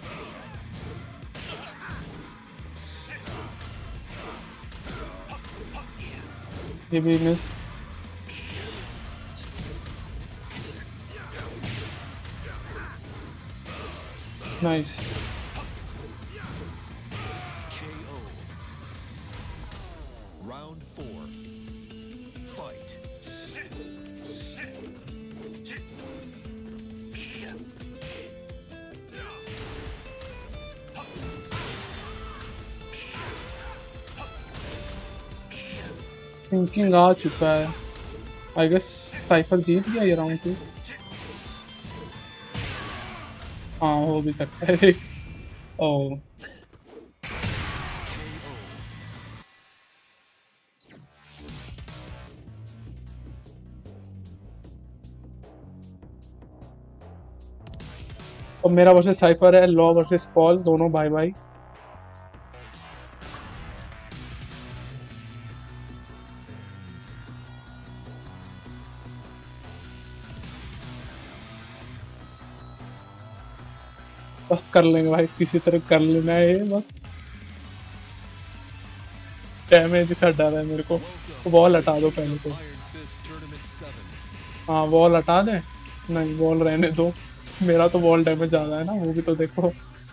S1: ये भी miss. Nice.
S2: K O. Round four. Fight.
S1: सिंकिंग आ चुका है। आई गेस साइफर जीत गया ये राउंड टू। हाँ हो भी सकता है। ओह और मेरा वर्सेस साइफर है, लॉ वर्सेस पॉल, दोनों भाई भाई। बस कर लेंगे भाई, किसी तरह कर लेना है ये बस। डैमेज का डर है मेरे को। वॉल हटा दो पहले तो।
S2: Iron Fist Tournament seven.
S1: हाँ वॉल हटा दे। नहीं वॉल रहने दो। मेरा तो वॉल डैमेज ज्यादा है ना, वो भी तो देखो।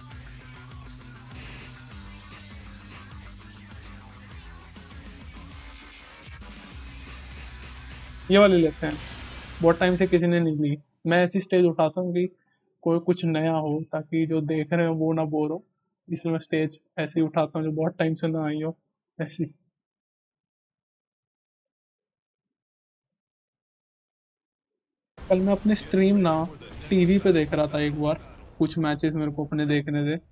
S1: ये वाली लेते हैं, बहुत टाइम से किसी ने नहीं ली। मैं ऐसी स्टेज उठाता हूँ कि कोई कुछ नया हो, ताकि जो देख रहे हो वो ना बोर हो। इसलिए मैं स्टेज ऐसी ही उठाता हूँ जो बहुत टाइम से ना आई हो, ऐसी। कल मैं अपनी
S2: Get
S1: स्ट्रीम ना
S2: ready for the next
S1: TV पे
S2: battle.
S1: देख रहा था एक बार।
S2: battle.
S1: कुछ मैचेस मेरे को अपने देखने थे।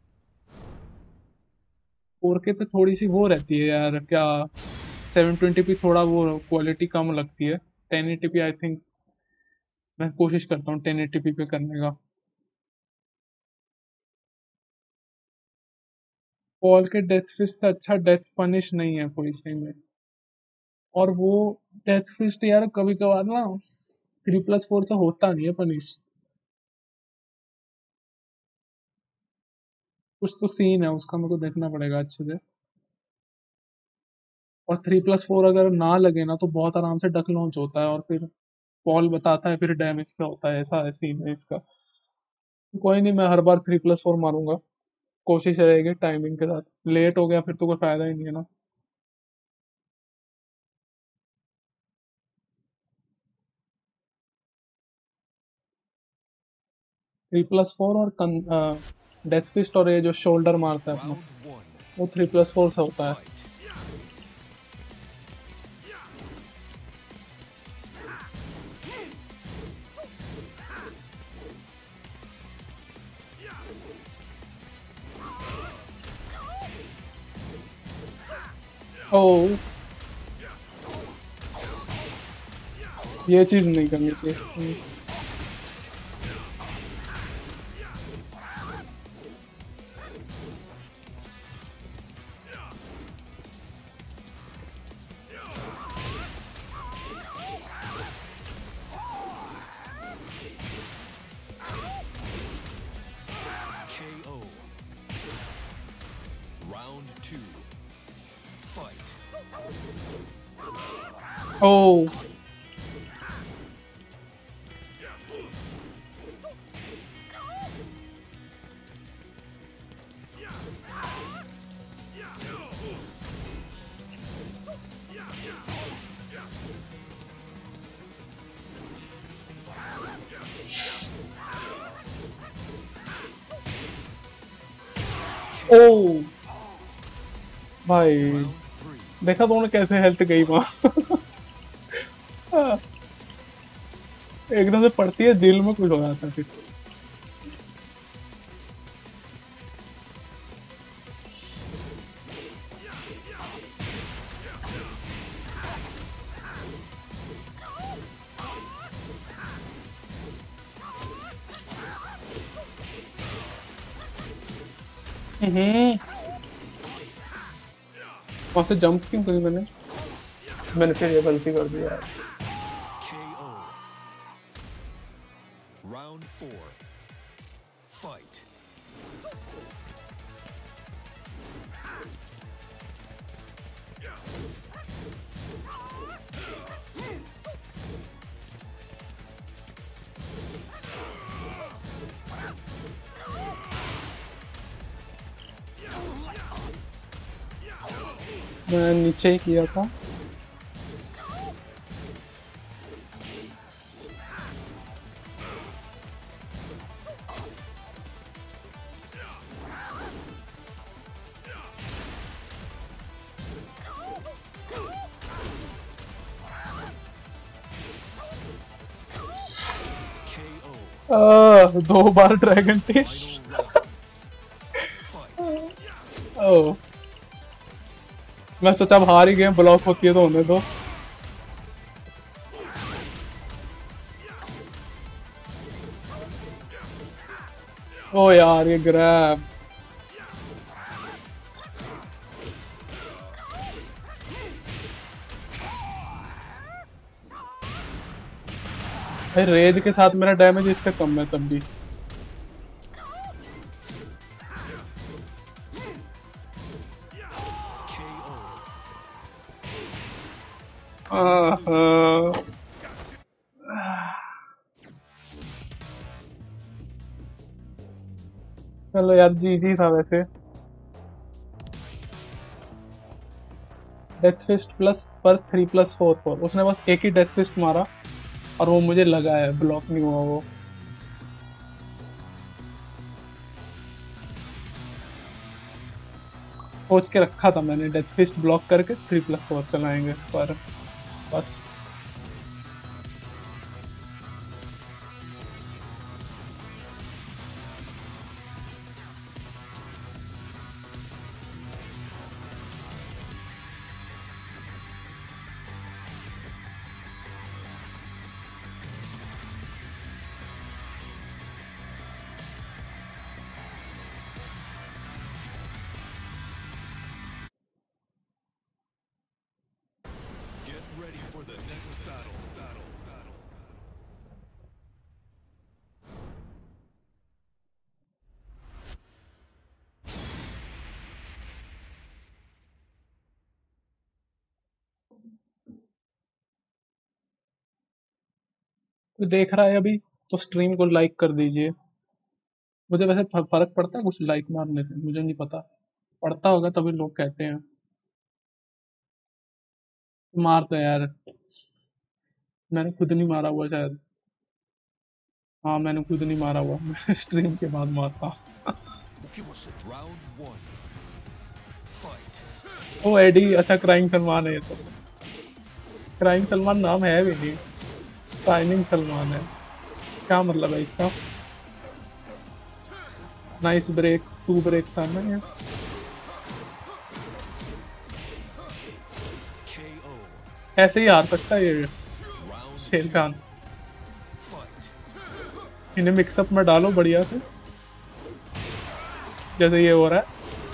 S1: फोर के पे थोड़ी सी वो रहती है यार क्या, सेवन ट्वेंटी पी थोड़ा वो क्वालिटी कम लगती है। Ten eighty p I think, मैं कोशिश करता हूँ टेन एटी पी पे करने का। पॉल के डेथ फिस्ट से अच्छा डेथ पनिश नहीं है कोई सही में। और वो डेथ फिस्ट यार कभी कभार ना थ्री प्लस फोर से होता नहीं है पनिश। कुछ तो सीन है उसका, मेरे को देखना पड़ेगा अच्छे से। और थ्री प्लस फोर अगर ना लगे ना तो बहुत आराम से डक लॉन्च होता है, और फिर पॉल बताता है फिर डैमेज क्या होता है, ऐसा है सीन है इसका। कोई नहीं, मैं हर बार थ्री प्लस फोर मारूंगा। कोशिश रहेगी टाइमिंग के साथ। लेट हो गया फिर तो कोई फायदा ही नहीं है ना। थ्री प्लस फोर और डेथ फिस्ट और ये जो शोल्डर मारता है अपना,
S2: Round one.
S1: वो थ्री प्लस फोर से होता है।
S2: Fight.
S1: ओ, ये चीज नहीं करनी चाहिए।
S2: K O. Round two. Fight.
S1: ओ, ओ भाई,
S2: Round three.
S1: देखा तुमने कैसे हेल्थ गई वहां। एकदम से पड़ती है दिल में, कुछ हो जाता है फिर। हम्म, वहां से जंप क्यों करी मैंने। मैंने फिर ये गलती कर दी यार।
S2: K O. Round four. Fight.
S1: मैं नीचे ही किया था।
S2: K O.
S1: आ, दो बार dragon test.
S2: Final round. Fight.
S1: ओ, मैं सोचा अब हार ही गए, ब्लॉक होती है तो होने दो। ओ यार ये ग्रैब। भाई रेज के साथ मेरा डैमेज इससे कम है तब भी।
S2: K O.
S1: आह, चलो यार जी जी था वैसे। डेथ फिस्ट प्लस पर थ्री प्लस फोर फोर, उसने बस एक ही डेथ फिस्ट मारा और वो मुझे लगा है, ब्लॉक नहीं हुआ वो। सोच के रखा था मैंने डेथ फिस्ट ब्लॉक करके थ्री प्लस फोर चलाएंगे, पर बस।
S2: Get ready for the next battle. Battle. Battle.
S1: तो देख रहा है अभी, तो स्ट्रीम को लाइक कर दीजिए। मुझे वैसे फ- फर्क पड़ता है कुछ लाइक मारने से? मुझे नहीं पता, पड़ता होगा तभी लोग कहते हैं। मार दो यार, मैंने खुद नहीं मारा हुआ शायद। हाँ मैंने खुद नहीं मारा हुआ, मैं स्ट्रीम के बाद मारता हूँ।
S2: Round one. Fight.
S1: ओ एडी, अच्छा क्राइम सलमान है ये तो। क्राइम सलमान नाम है भी नहीं, शाइनिंग सलमान है। क्या मतलब है इसका? नाइस ब्रेक, टू ब्रेक था ना ये।
S2: K O.
S1: ऐसे ही हार सकता है ये
S2: Round
S1: Sher
S2: two.
S1: Khan.
S2: Fight.
S1: इन्हें मिक्सअप में डालो बढ़िया से, जैसे ये हो रहा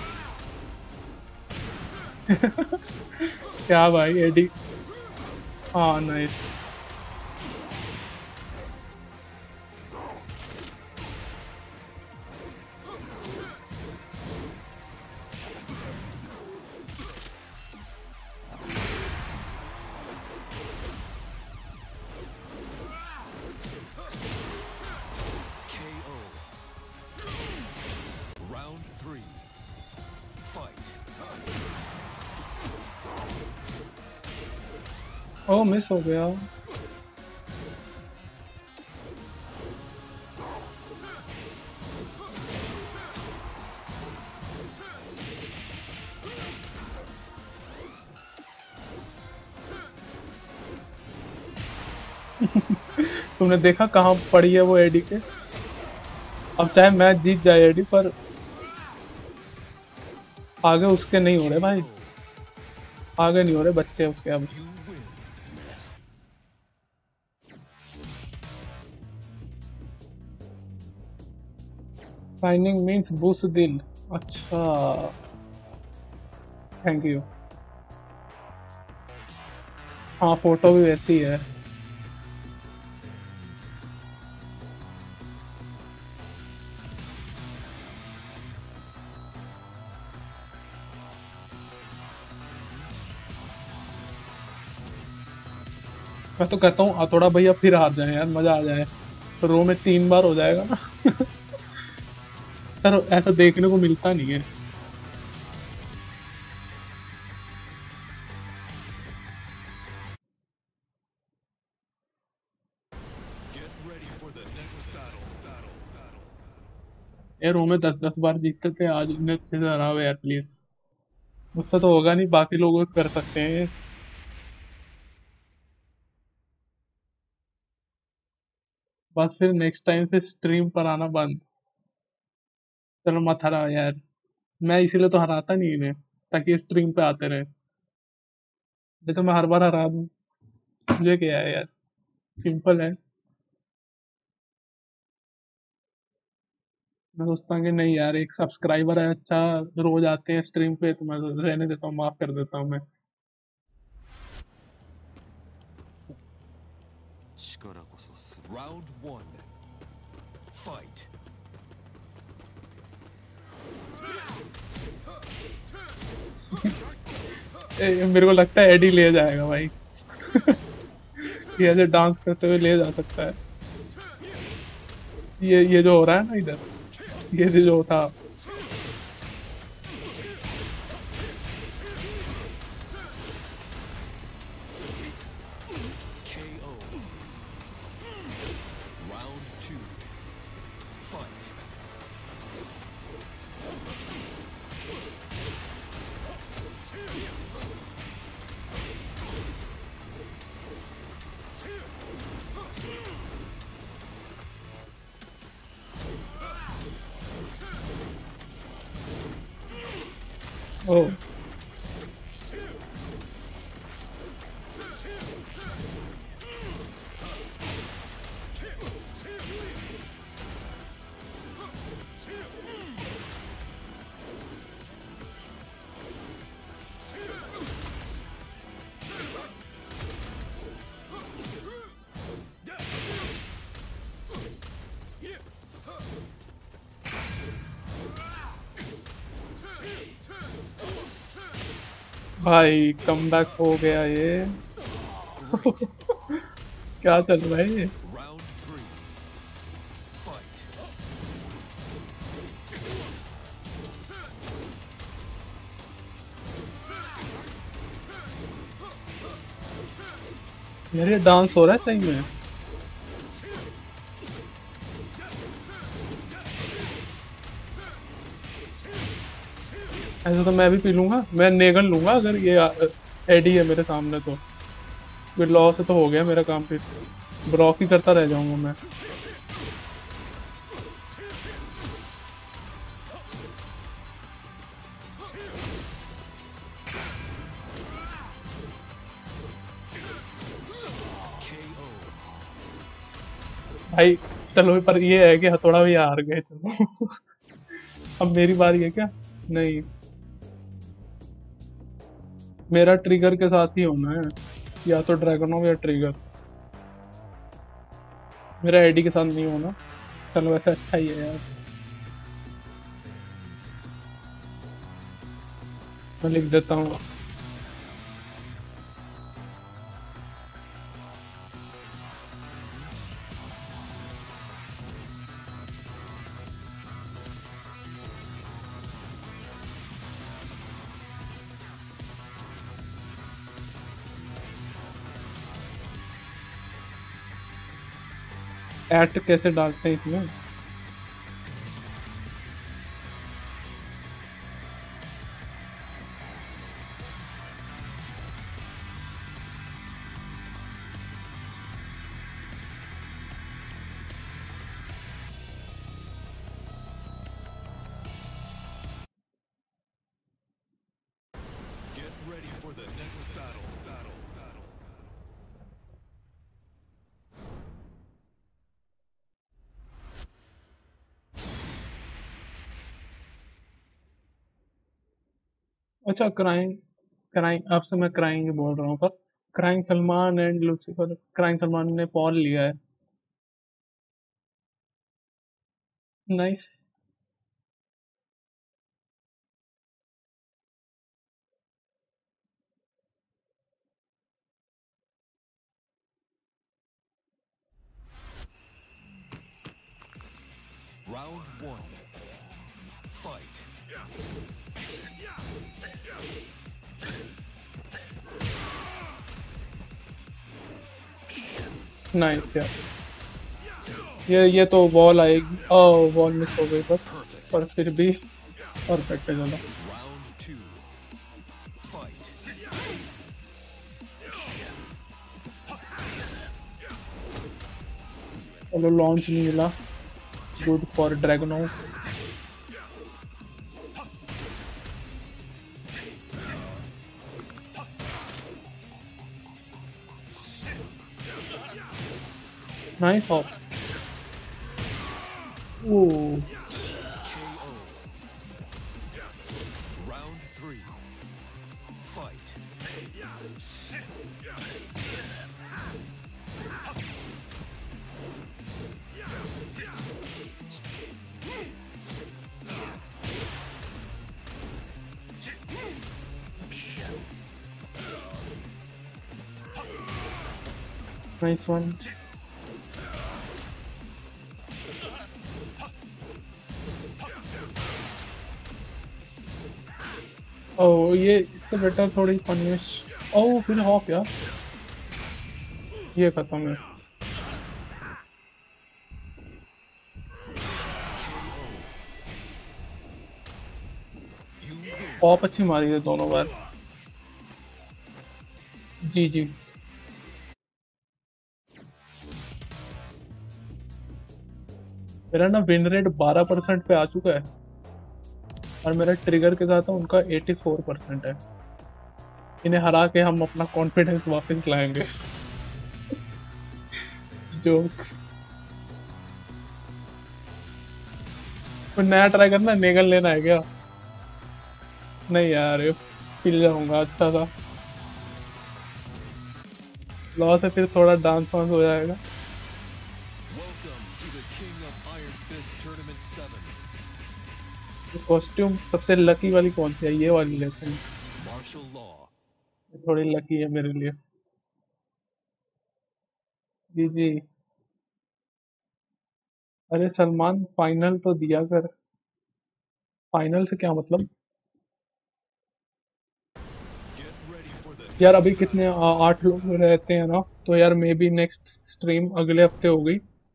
S1: है। क्या भाई एडी। हाँ nice.
S2: K O. Round three. Fight.
S1: ओ मिस हो गया। तुमने देखा कहाँ पड़ी है वो एडी के? अब चाहे मैच जीत जाए एडी, पर आगे उसके नहीं हो रहे भाई,
S2: K O.
S1: आगे नहीं हो रहे बच्चे उसके अब।
S2: You win.
S1: Signing means boost दिल, अच्छा थैंक यू। हाँ फोटो भी वैसी है। मैं तो कहता हूँ थोड़ा भैया फिर हार जाए यार, मजा आ जाए। तो रो में तीन बार हो जाएगा ना। सर ऐसा देखने को मिलता नहीं है।
S2: Get ready for the next battle. Battle. Battle.
S1: यार रो में दस दस बार जीतते थे, आज इतने अच्छे से हराओ यार प्लीज। मुझसे तो होगा नहीं, बाकी लोग कर सकते हैं। बस फिर नेक्स्ट टाइम से स्ट्रीम पर आना बंद। चलो मत हराओ यार, मैं इसीलिए तो हराता नहीं इन्हें, ताकि स्ट्रीम पे आते रहे। नहीं तो मैं हर बार हरा दूं, मुझे क्या है यार, सिंपल है। मैं सोचता हूँ कि नहीं यार, एक सब्सक्राइबर है अच्छा, रोज आते हैं स्ट्रीम पे, तो मैं रहने देता हूँ, माफ कर देता हूँ मैं।
S2: 力こそす Round one. Fight.
S1: ए, मेरे को लगता है एडी ले जाएगा भाई। ये ऐसे डांस करते हुए ले जा सकता है। ये ये जो हो रहा है ना इधर, ये जो था।
S2: K O. Round two. Fight.
S1: ओ भाई कमबैक हो गया ये। क्या चल रहा है ये?
S2: Round three. Fight.
S1: यार ये डांस हो रहा है सही में। ऐसा तो मैं भी पी लूंगा, मैं नेगल लूंगा अगर ये एडी है मेरे सामने तो। फिर लॉ से तो हो गया मेरा काम, फिर ब्लॉक ही करता रह जाऊंगा मैं।
S2: K O.
S1: भाई चलो, पर ये है कि हथौड़ा भी हार गए, चलो। अब मेरी बारी है क्या? नहीं, मेरा ट्रिगर के साथ ही होना है, या तो ड्रैगनोव या ट्रिगर। मेरा एडी के साथ नहीं होना। चलो वैसे अच्छा ही है यार। मैं लिख देता हूँ। एट कैसे डालते हैं इसमें?
S2: Get ready for the next battle. Battle. Battle.
S1: अच्छा, क्राइम क्राइम आपसे मैं क्राइम ही बोल रहा हूँ, पर crime Salman and Lucifer, crime Salman ने पॉल लिया है। Nice.
S2: Round one. Fight.
S1: Nice यार। ये ये तो वॉल आएगी। ओह, वॉल मिस हो गई, पर
S2: Perfect.
S1: पर फिर भी परफेक्ट है। चलो
S2: Round two. Fight.
S1: चलो, लॉन्च नहीं मिला। Good for Dragunov. Nice off. ओह,
S2: K O. Round three. Fight.
S1: Nice one. Oh ये इससे बेटर थोड़ी पनिश। ओह फिर हॉक यार, ये खत्म है।
S2: You win.
S1: पॉप अच्छी मारी है दोनों बार। जी जी। मेरा ना विन रेट बारह परसेंट पे आ चुका है, और मेरा ट्रिगर के साथ है उनका एटी फोर परसेंट है। इन्हें हरा के हम अपना कॉन्फिडेंस वापस लाएंगे। जोक्स। कोई नया ट्राई करना है, नेगल लेना है क्या? नहीं यार, ये पिल जाऊंगा अच्छा सा। लॉस है फिर थोड़ा डांस वांस हो जाएगा।
S2: Welcome to the King of Iron Fist Tournament seven.
S1: Costume सबसे लकी वाली कौन सी है? ये वाली लेते हैं,
S2: Martial law.
S1: ये थोड़ी लकी है मेरे लिए। जी जी। अरे सलमान फाइनल तो दिया कर। फाइनल से क्या मतलब?
S2: Get ready for the
S1: यार
S2: next
S1: अभी कितने
S2: battle.
S1: आ, आठ लोग रहते हैं ना, तो यार मे बी नेक्स्ट स्ट्रीम अगले हफ्ते होगी।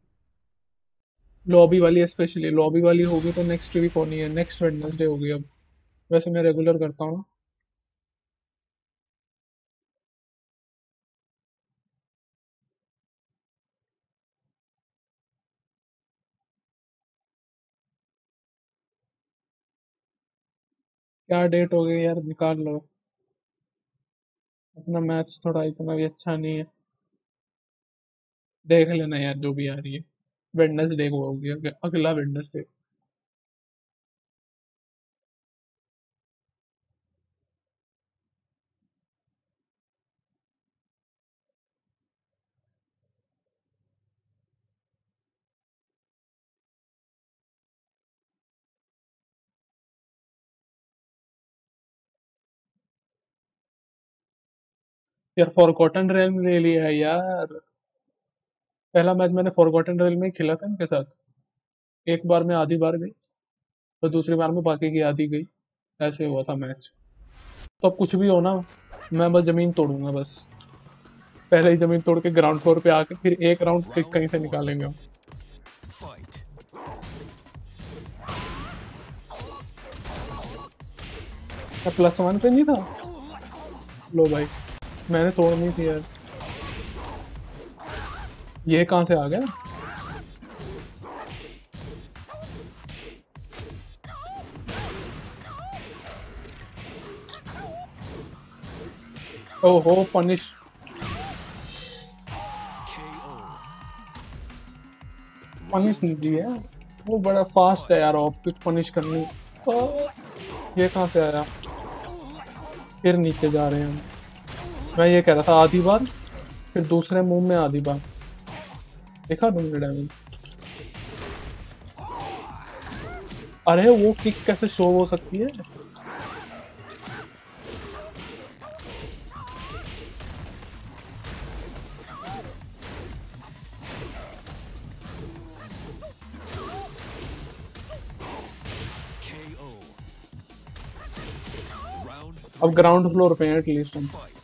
S1: लॉबी वाली, स्पेशली लॉबी वाली होगी तो नेक्स्ट वीक होनी है, नेक्स्ट वेडनेसडे होगी अब। वैसे मैं रेगुलर करता हूँ। क्या डेट हो गई यार, निकाल लो। अपना मैच थोड़ा इतना भी अच्छा नहीं है। देख लेना यार जो भी आ रही है। वेडनेसडे को होगी, अग- अगला वेडनेसडे। यार फॉरगॉटन रेल्म ले लिया है यार। पहला मैच मैंने फॉरगॉटन रेल्म में ही खेला था इनके साथ। एक बार में आधी बार गई, तो दूसरी बार में बाकी की आधी गई। ऐसे हुआ था मैच। तो अब कुछ भी हो ना, मैं बस जमीन तोड़ूंगा बस। पहले ही जमीन तोड़ के ग्राउंड फ्लोर पे आके फिर एक राउंड
S2: Round
S1: कहीं से
S2: one.
S1: निकालेंगे हम।
S2: Fight.
S1: मैं प्लस वन पे नहीं था। लो भाई, मैंने तोड़नी थी यार। ये कहाँ से आ गया? ओहो punish.
S2: K O.
S1: Punish
S2: Round
S1: नहीं दी है।
S2: two.
S1: वो बड़ा फास्ट है यार,
S2: Fight.
S1: ऑफ पिक पनिश करनी। ओ, ये कहाँ से आया? फिर नीचे जा रहे हैं हम। मैं ये कह रहा था आधी बार, फिर दूसरे मूव में आधी बार। देखा तुमने डैमेज? अरे वो किक कैसे शो हो सकती है?
S2: K O. Round
S1: अब
S2: three.
S1: ग्राउंड फ्लोर पे हैं एटलीस्ट हम।
S2: Fight.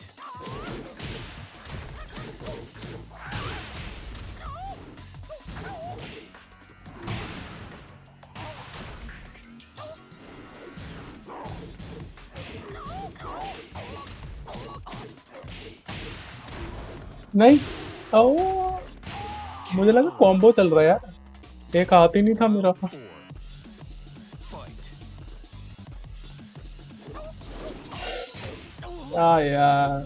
S1: नहीं। ओ, मुझे लगा कॉम्बो चल रहा है यार, एक हाथ ही नहीं था मेरा।
S2: Round four. Fight.
S1: आ यार।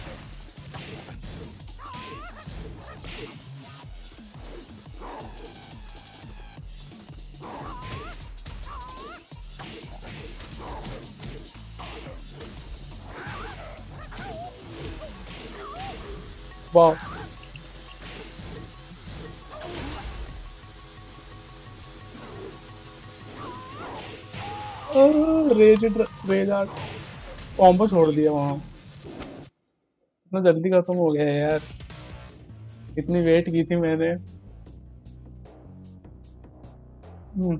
S1: वाह। रेज रेज आर्ट कॉम्बो छोड़ दिया वहां। इतना जल्दी खत्म हो गया है यार। इतनी वेट की थी मैंने। हम्म,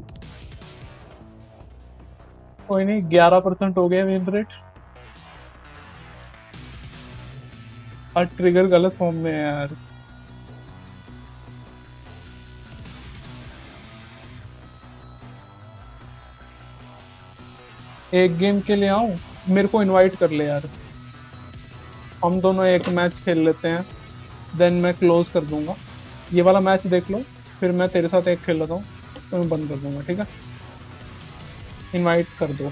S1: कोई नहीं, ग्यारह परसेंट हो गया विन रेट। और ट्रिगर गलत फॉर्म में है यार। एक गेम के लिए आऊं? मेरे को इनवाइट कर ले यार। हम दोनों एक मैच खेल लेते हैं, देन मैं क्लोज कर दूंगा। ये वाला मैच देख लो, फिर मैं तेरे साथ एक खेल लेता हूँ, तो मैं बंद कर दूंगा, ठीक है? इनवाइट कर दो।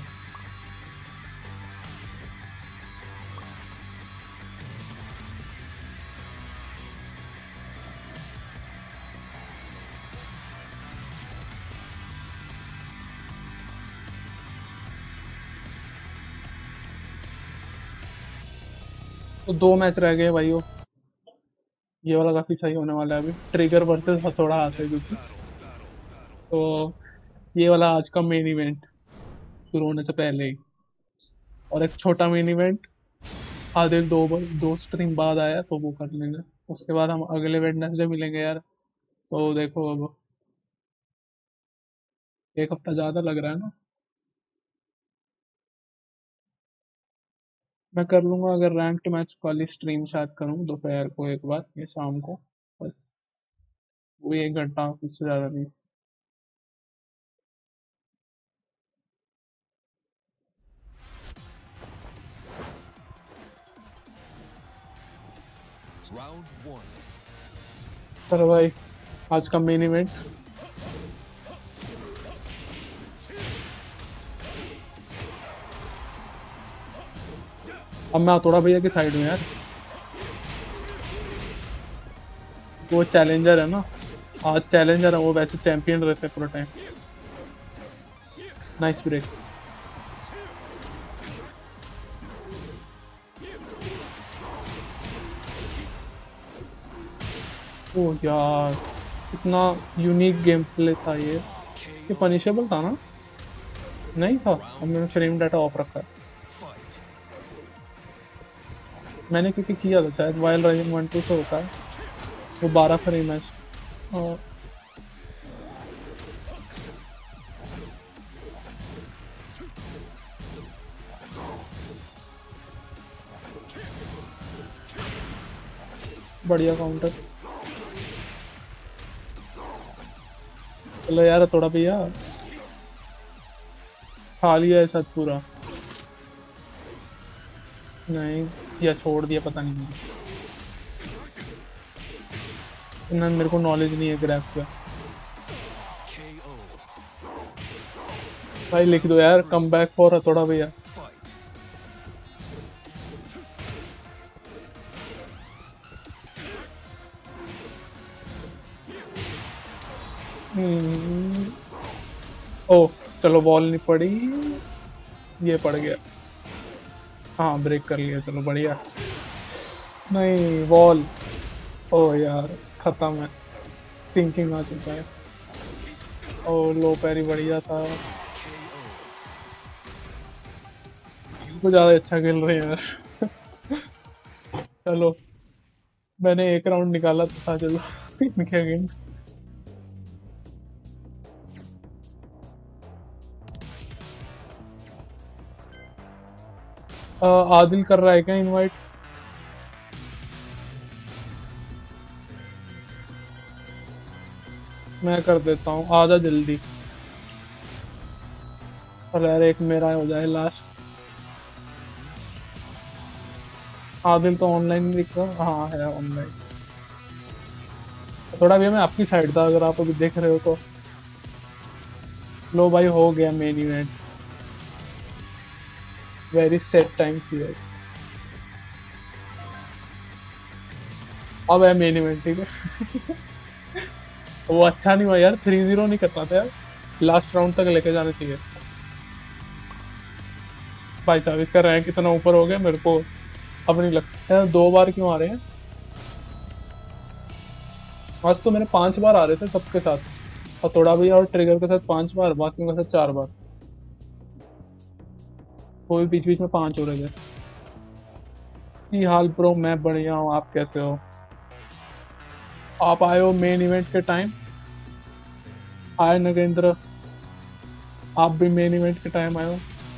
S1: तो दो मैच रह गए भाइयों। ये वाला काफी सही होने वाला है। अभी ट्रिगर वर्सेस हथौड़ा हाथ है क्योंकि, तो ये वाला आज का मेन इवेंट शुरू होने से पहले ही। और एक छोटा मेन इवेंट आधे दो दो स्ट्रीम बाद आया, तो वो कर लेंगे। उसके बाद हम अगले वेडनेसडे मिलेंगे यार। तो देखो अब, एक हफ्ता ज्यादा लग रहा है ना। मैं कर लूंगा अगर रैंक्ड मैच वाली स्ट्रीम शायद करूँ दोपहर को एक बार या शाम को, बस। वो एक घंटा, उससे ज्यादा नहीं।
S2: Round one.
S1: चलो
S2: Fight.
S1: भाई, आज का मेन इवेंट। अब मैं थोड़ा भैया की साइड में यार। वो चैलेंजर है ना, आज चैलेंजर है वो, वैसे चैंपियन रहते हैं पूरा टाइम। Nice break. ओह यार, इतना यूनिक गेम प्ले था ये। ये
S2: K O.
S1: पनिशेबल था ना? नहीं था, अब मैंने
S2: Round
S1: frame
S2: two.
S1: Data off रखा है।
S2: Fight.
S1: मैंने क्योंकि किया था शायद, वाइल राइजिंग वन टू से होता है वो, बारह फ्रेम है। और बढ़िया काउंटर। चलो यार थोड़ा भैया, खा लिया है शायद पूरा। नहीं, या छोड़ दिया पता नहीं मुझे। इतना मेरे को नॉलेज नहीं है ग्रैफ का।
S2: K O.
S1: भाई लिख दो यार, कम बैक फॉर थोड़ा भैया।
S2: Fight.
S1: हम्म, ओ चलो, बॉल नहीं पड़ी, ये पड़ गया। हाँ ब्रेक कर लिया, चलो बढ़िया। नहीं बॉल, ओ यार खत्म है, थिंकिंग आ चुका है। ओ लो पैरी बढ़िया था। वो ज्यादा अच्छा खेल रहे हैं यार। चलो, मैंने एक राउंड निकाला तो था, चलो इनके अगेंस्ट। आदिल कर रहा है क्या इनवाइट? मैं कर देता हूँ, आधा जल्दी। चलो यार, एक मेरा हो जाए लास्ट। आदिल तो ऑनलाइन दिख रहा, हाँ है ऑनलाइन। थोड़ा भी मैं आपकी साइड था, अगर आप अभी देख रहे हो तो। लो भाई, हो गया main event. Very set time serious. अब है मेन इवेंट, ठीक है। वो अच्छा नहीं हुआ यार, थ्री जीरो नहीं करना था यार, लास्ट राउंड तक लेके जाने चाहिए। भाई साहब, इसका रैंक कितना ऊपर हो गया मेरे को अब नहीं लगता है। दो बार क्यों आ रहे हैं? आज तो मेरे पांच बार आ रहे थे सबके साथ, और थोड़ा भैया और ट्रिगर के साथ पांच बार, बाकी के साथ चार बार। वो भी बीच बीच में पांच हो रहे थे। की हाल ब्रो? मैं बढ़िया हूँ, आप कैसे हो? आप आए हो मेन इवेंट के टाइम। हाय नगेंद्र, आप भी मेन इवेंट के टाइम आए हो।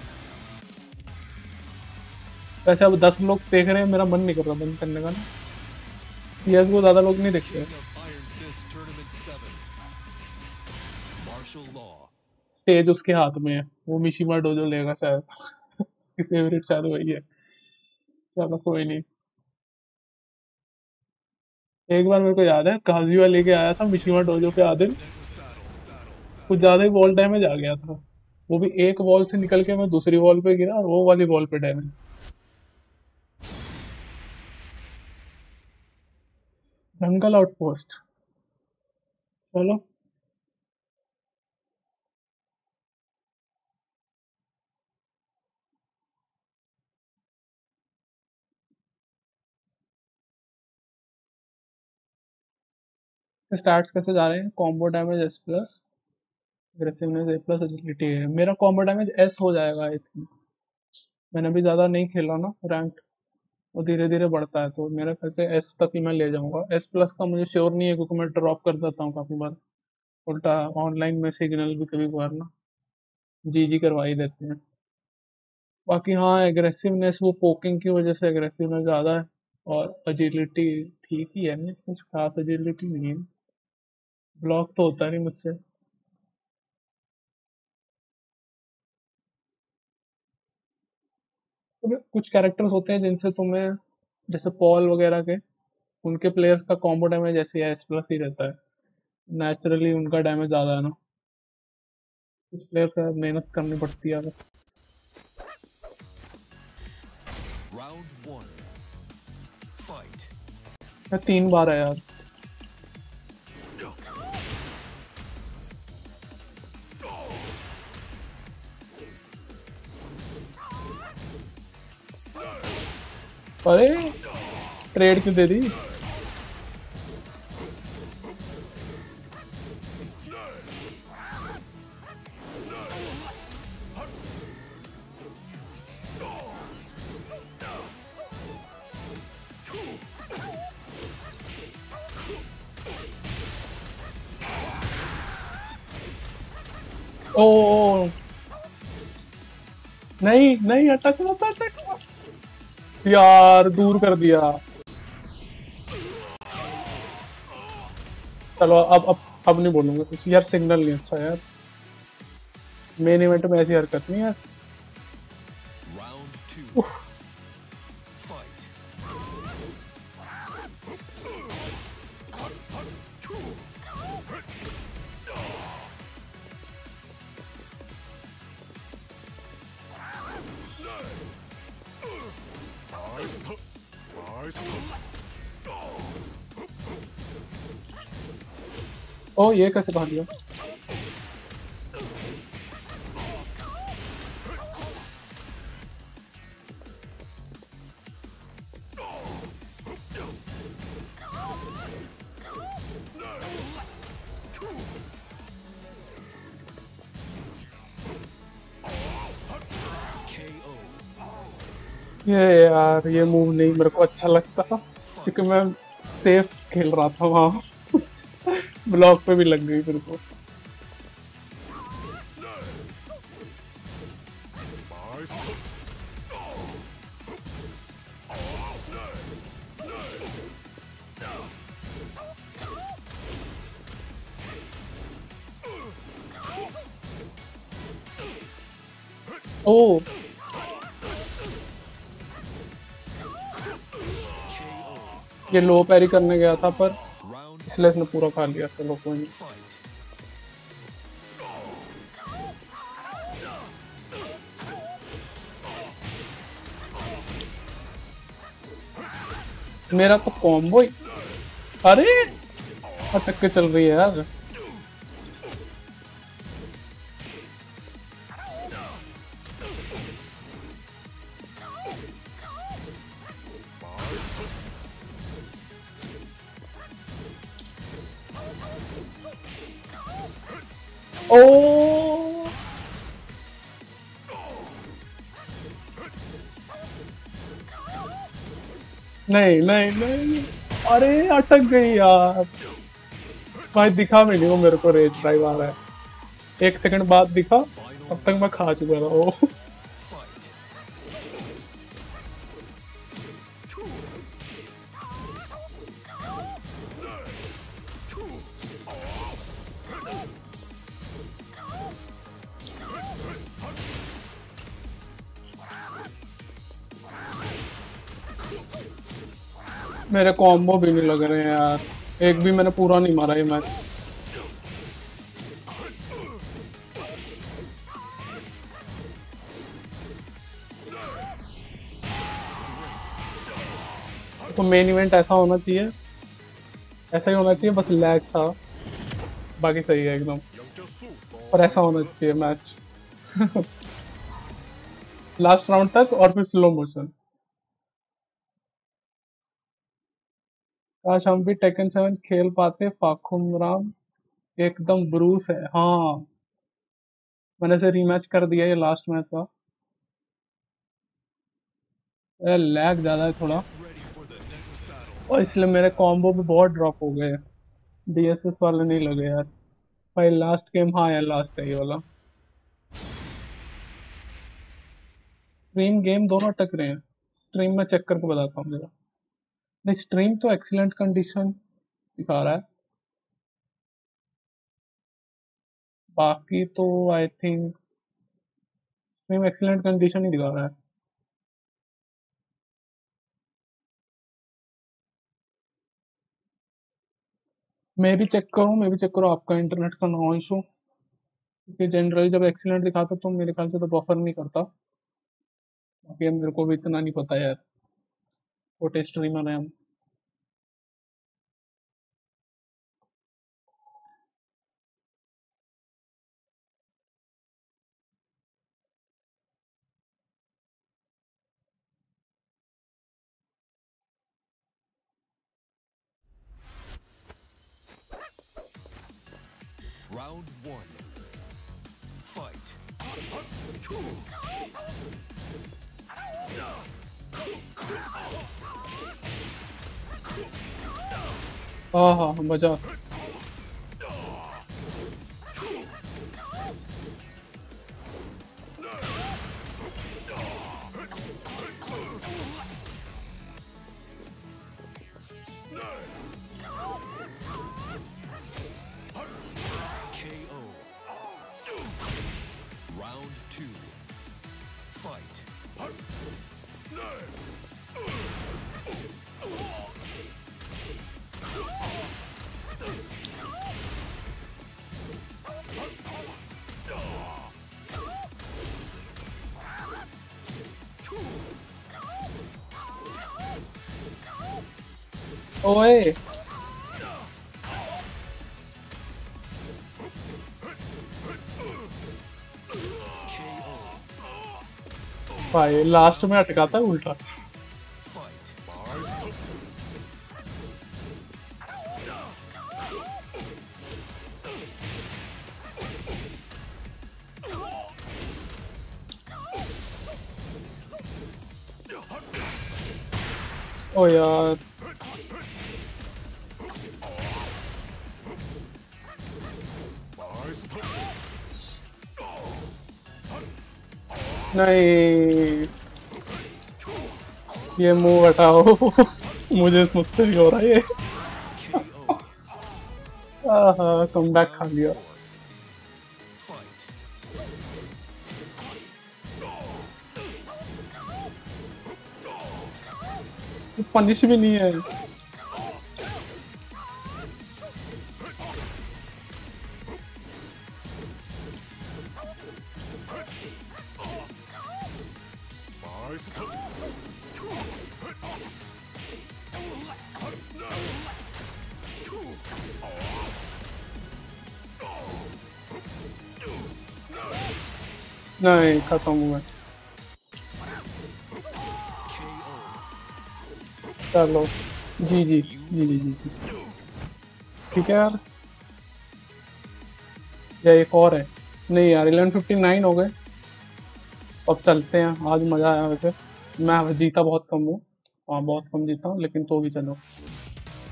S1: वैसे अब दस लोग देख रहे हैं, मेरा मन नहीं कर रहा बंद करने का ना। सीएस को ज्यादा लोग नहीं देखते।
S2: King of Iron Fist Tournament seven. Martial law.
S1: Stage उसके हाथ में है, वो मिशिमा डोजो लेगा शायद। उसकी फेवरेट शायद वही है। चलो कोई नहीं। एक बार मेरे को याद है काजुआ लेके आया था मिशिमा डोजो पे आदिल,
S2: Next battle. Battle.
S1: कुछ ज्यादा ही वॉल डैमेज आ गया था। वो भी एक वॉल से निकल के मैं दूसरी वॉल पे गिरा और वो वाली वॉल पे डैमेज। Jungle outpost. चलो। स्टार्ट्स कैसे जा रहे हैं? Combo damage S plus, aggressiveness A plus, agility है। मेरा कॉम्बो डैमेज एस हो जाएगा आई थिंक। मैंने अभी ज्यादा नहीं खेला ना रैंक, वो धीरे धीरे बढ़ता है, तो मेरे ख्याल से एस तक ही मैं ले जाऊंगा। एस प्लस का मुझे श्योर नहीं है क्योंकि मैं ड्रॉप कर देता हूँ काफी बार। उल्टा ऑनलाइन में सिग्नल भी कभी कभार ना जी जी करवा ही देते हैं। बाकी हाँ, एग्रेसिवनेस वो पोकिंग की वजह से एग्रेसिवनेस ज़्यादा है। और एजिलिटी ठीक ही है, नहीं कुछ खास एजिलिटी नहीं है। ब्लॉक तो होता नहीं मुझसे। तो कुछ कैरेक्टर्स होते हैं जिनसे तुम्हें, जैसे पॉल वगैरह के, उनके प्लेयर्स का कॉम्बो डैमेज ऐसे एस प्लस ही रहता है। नेचुरली उनका डैमेज ज़्यादा है ना, कुछ प्लेयर्स का मेहनत करनी पड़ती है।
S2: Round one. Fight.
S1: मैं तीन बार है यार। अरे ट्रेड क्यों दे दी? ओ, ओ, नहीं नहीं, अटक मत, अटक मत। यार दूर कर दिया। चलो अब अब अब नहीं बोलूंगा कुछ यार, सिग्नल नहीं अच्छा यार। मेन इवेंट में ऐसी हरकत नहीं यार।
S2: Round two.
S1: उफ,
S2: Fight.
S1: ओ ये कैसे भाग गया?
S2: K O.
S1: ये यार ये मूव नहीं मेरे को अच्छा लगता, क्योंकि मैं सेफ खेल रहा था वहां। ब्लॉक पे भी लग गई मेरे को। ओ ये लो पैरी करने गया था पर
S2: Round
S1: इसलिए इसने पूरा खा लिया। चलो कोई नहीं।
S2: fight.
S1: मेरा तो कॉम्बो ही, अरे अटक के चल रही है यार। ओ नहीं नहीं नहीं, अरे अटक गई यार। भाई दिखा भी नहीं वो मेरे को रेज ड्राइव आ रहा है। एक सेकंड बाद दिखा,
S2: Final
S1: तब तक मैं खा चुका था वो।
S2: fight.
S1: मेरे कॉम्बो भी नहीं लग रहे हैं यार। एक भी मैंने पूरा नहीं मारा ये मैच। तो मेन इवेंट ऐसा होना चाहिए, ऐसा ही होना चाहिए, बस लैग था, बाकी सही है एकदम। पर ऐसा होना चाहिए मैच। लास्ट राउंड तक और फिर स्लो मोशन। काश हम भी टेकन सेवन खेल पाते। फाखुम राम एकदम ब्रूस है। हाँ, मैंने से रीमैच कर दिया, ये लास्ट मैच था। लैग ज्यादा है थोड़ा,
S2: Get ready for the next battle.
S1: और इसलिए मेरे कॉम्बो भी बहुत ड्रॉप हो गए। डीएसएस वाले नहीं लगे यार। भाई लास्ट गेम, हाँ यार लास्ट है ये वाला। स्ट्रीम गेम दोनों अटक रहे हैं। स्ट्रीम में चेक करके बताता हूँ जरा। नहीं, स्ट्रीम तो एक्सीलेंट कंडीशन दिखा रहा है, बाकी तो I think stream excellent condition ही दिखा रहा है। मैं भी चेक करूँ, मैं भी चेक करूँ आपका इंटरनेट का नो इशू, क्योंकि जनरली जब एक्सीलेंट दिखाता तो मेरे ख्याल से तो बफर नहीं करता। बाकी अब मेरे को भी इतना नहीं पता यार, छोटे स्ट्रीमर हैं हम।
S2: Round one. Fight.
S1: हाँ हाँ हाँ, मजा।
S2: K O. Round two. Fight.
S1: ओए
S2: K O.
S1: भाई लास्ट में अटकाता है उल्टा।
S2: Fight.
S1: ओ यार, नहीं, ये मुंह हटाओ। मुझे मुझसे नहीं हो रहा ये।
S2: K O.
S1: आहा, कम बैक खा लिया।
S2: Fight.
S1: पनिश भी नहीं है। नहीं, खत्म हुआ।
S2: K O.
S1: चलो, जी जी जी जी जी जी। ठीक है यार, या एक और है। नहीं यार, इलेवन फिफ्टी नाइन हो गए। अब चलते हैं, आज मजा आया वैसे। मैं जीता बहुत कम हूँ, हाँ बहुत कम जीता हूँ, लेकिन तो भी चलो।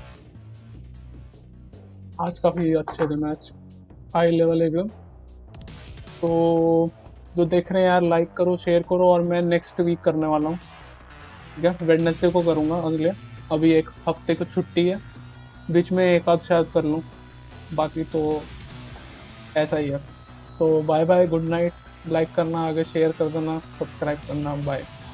S1: आज काफ़ी अच्छे थे मैच, हाई लेवल एकदम। तो जो देख रहे हैं यार, लाइक करो, शेयर करो, और मैं नेक्स्ट वीक करने वाला हूँ। ठीक है, वेडनेसडे को करूँगा अगले। अभी एक हफ्ते की छुट्टी है, बीच में एक आध शायद कर लूँ, बाकी तो ऐसा ही है। तो bye bye, good night. Like करना, आगे शेयर कर देना, सब्सक्राइब करना, बाय।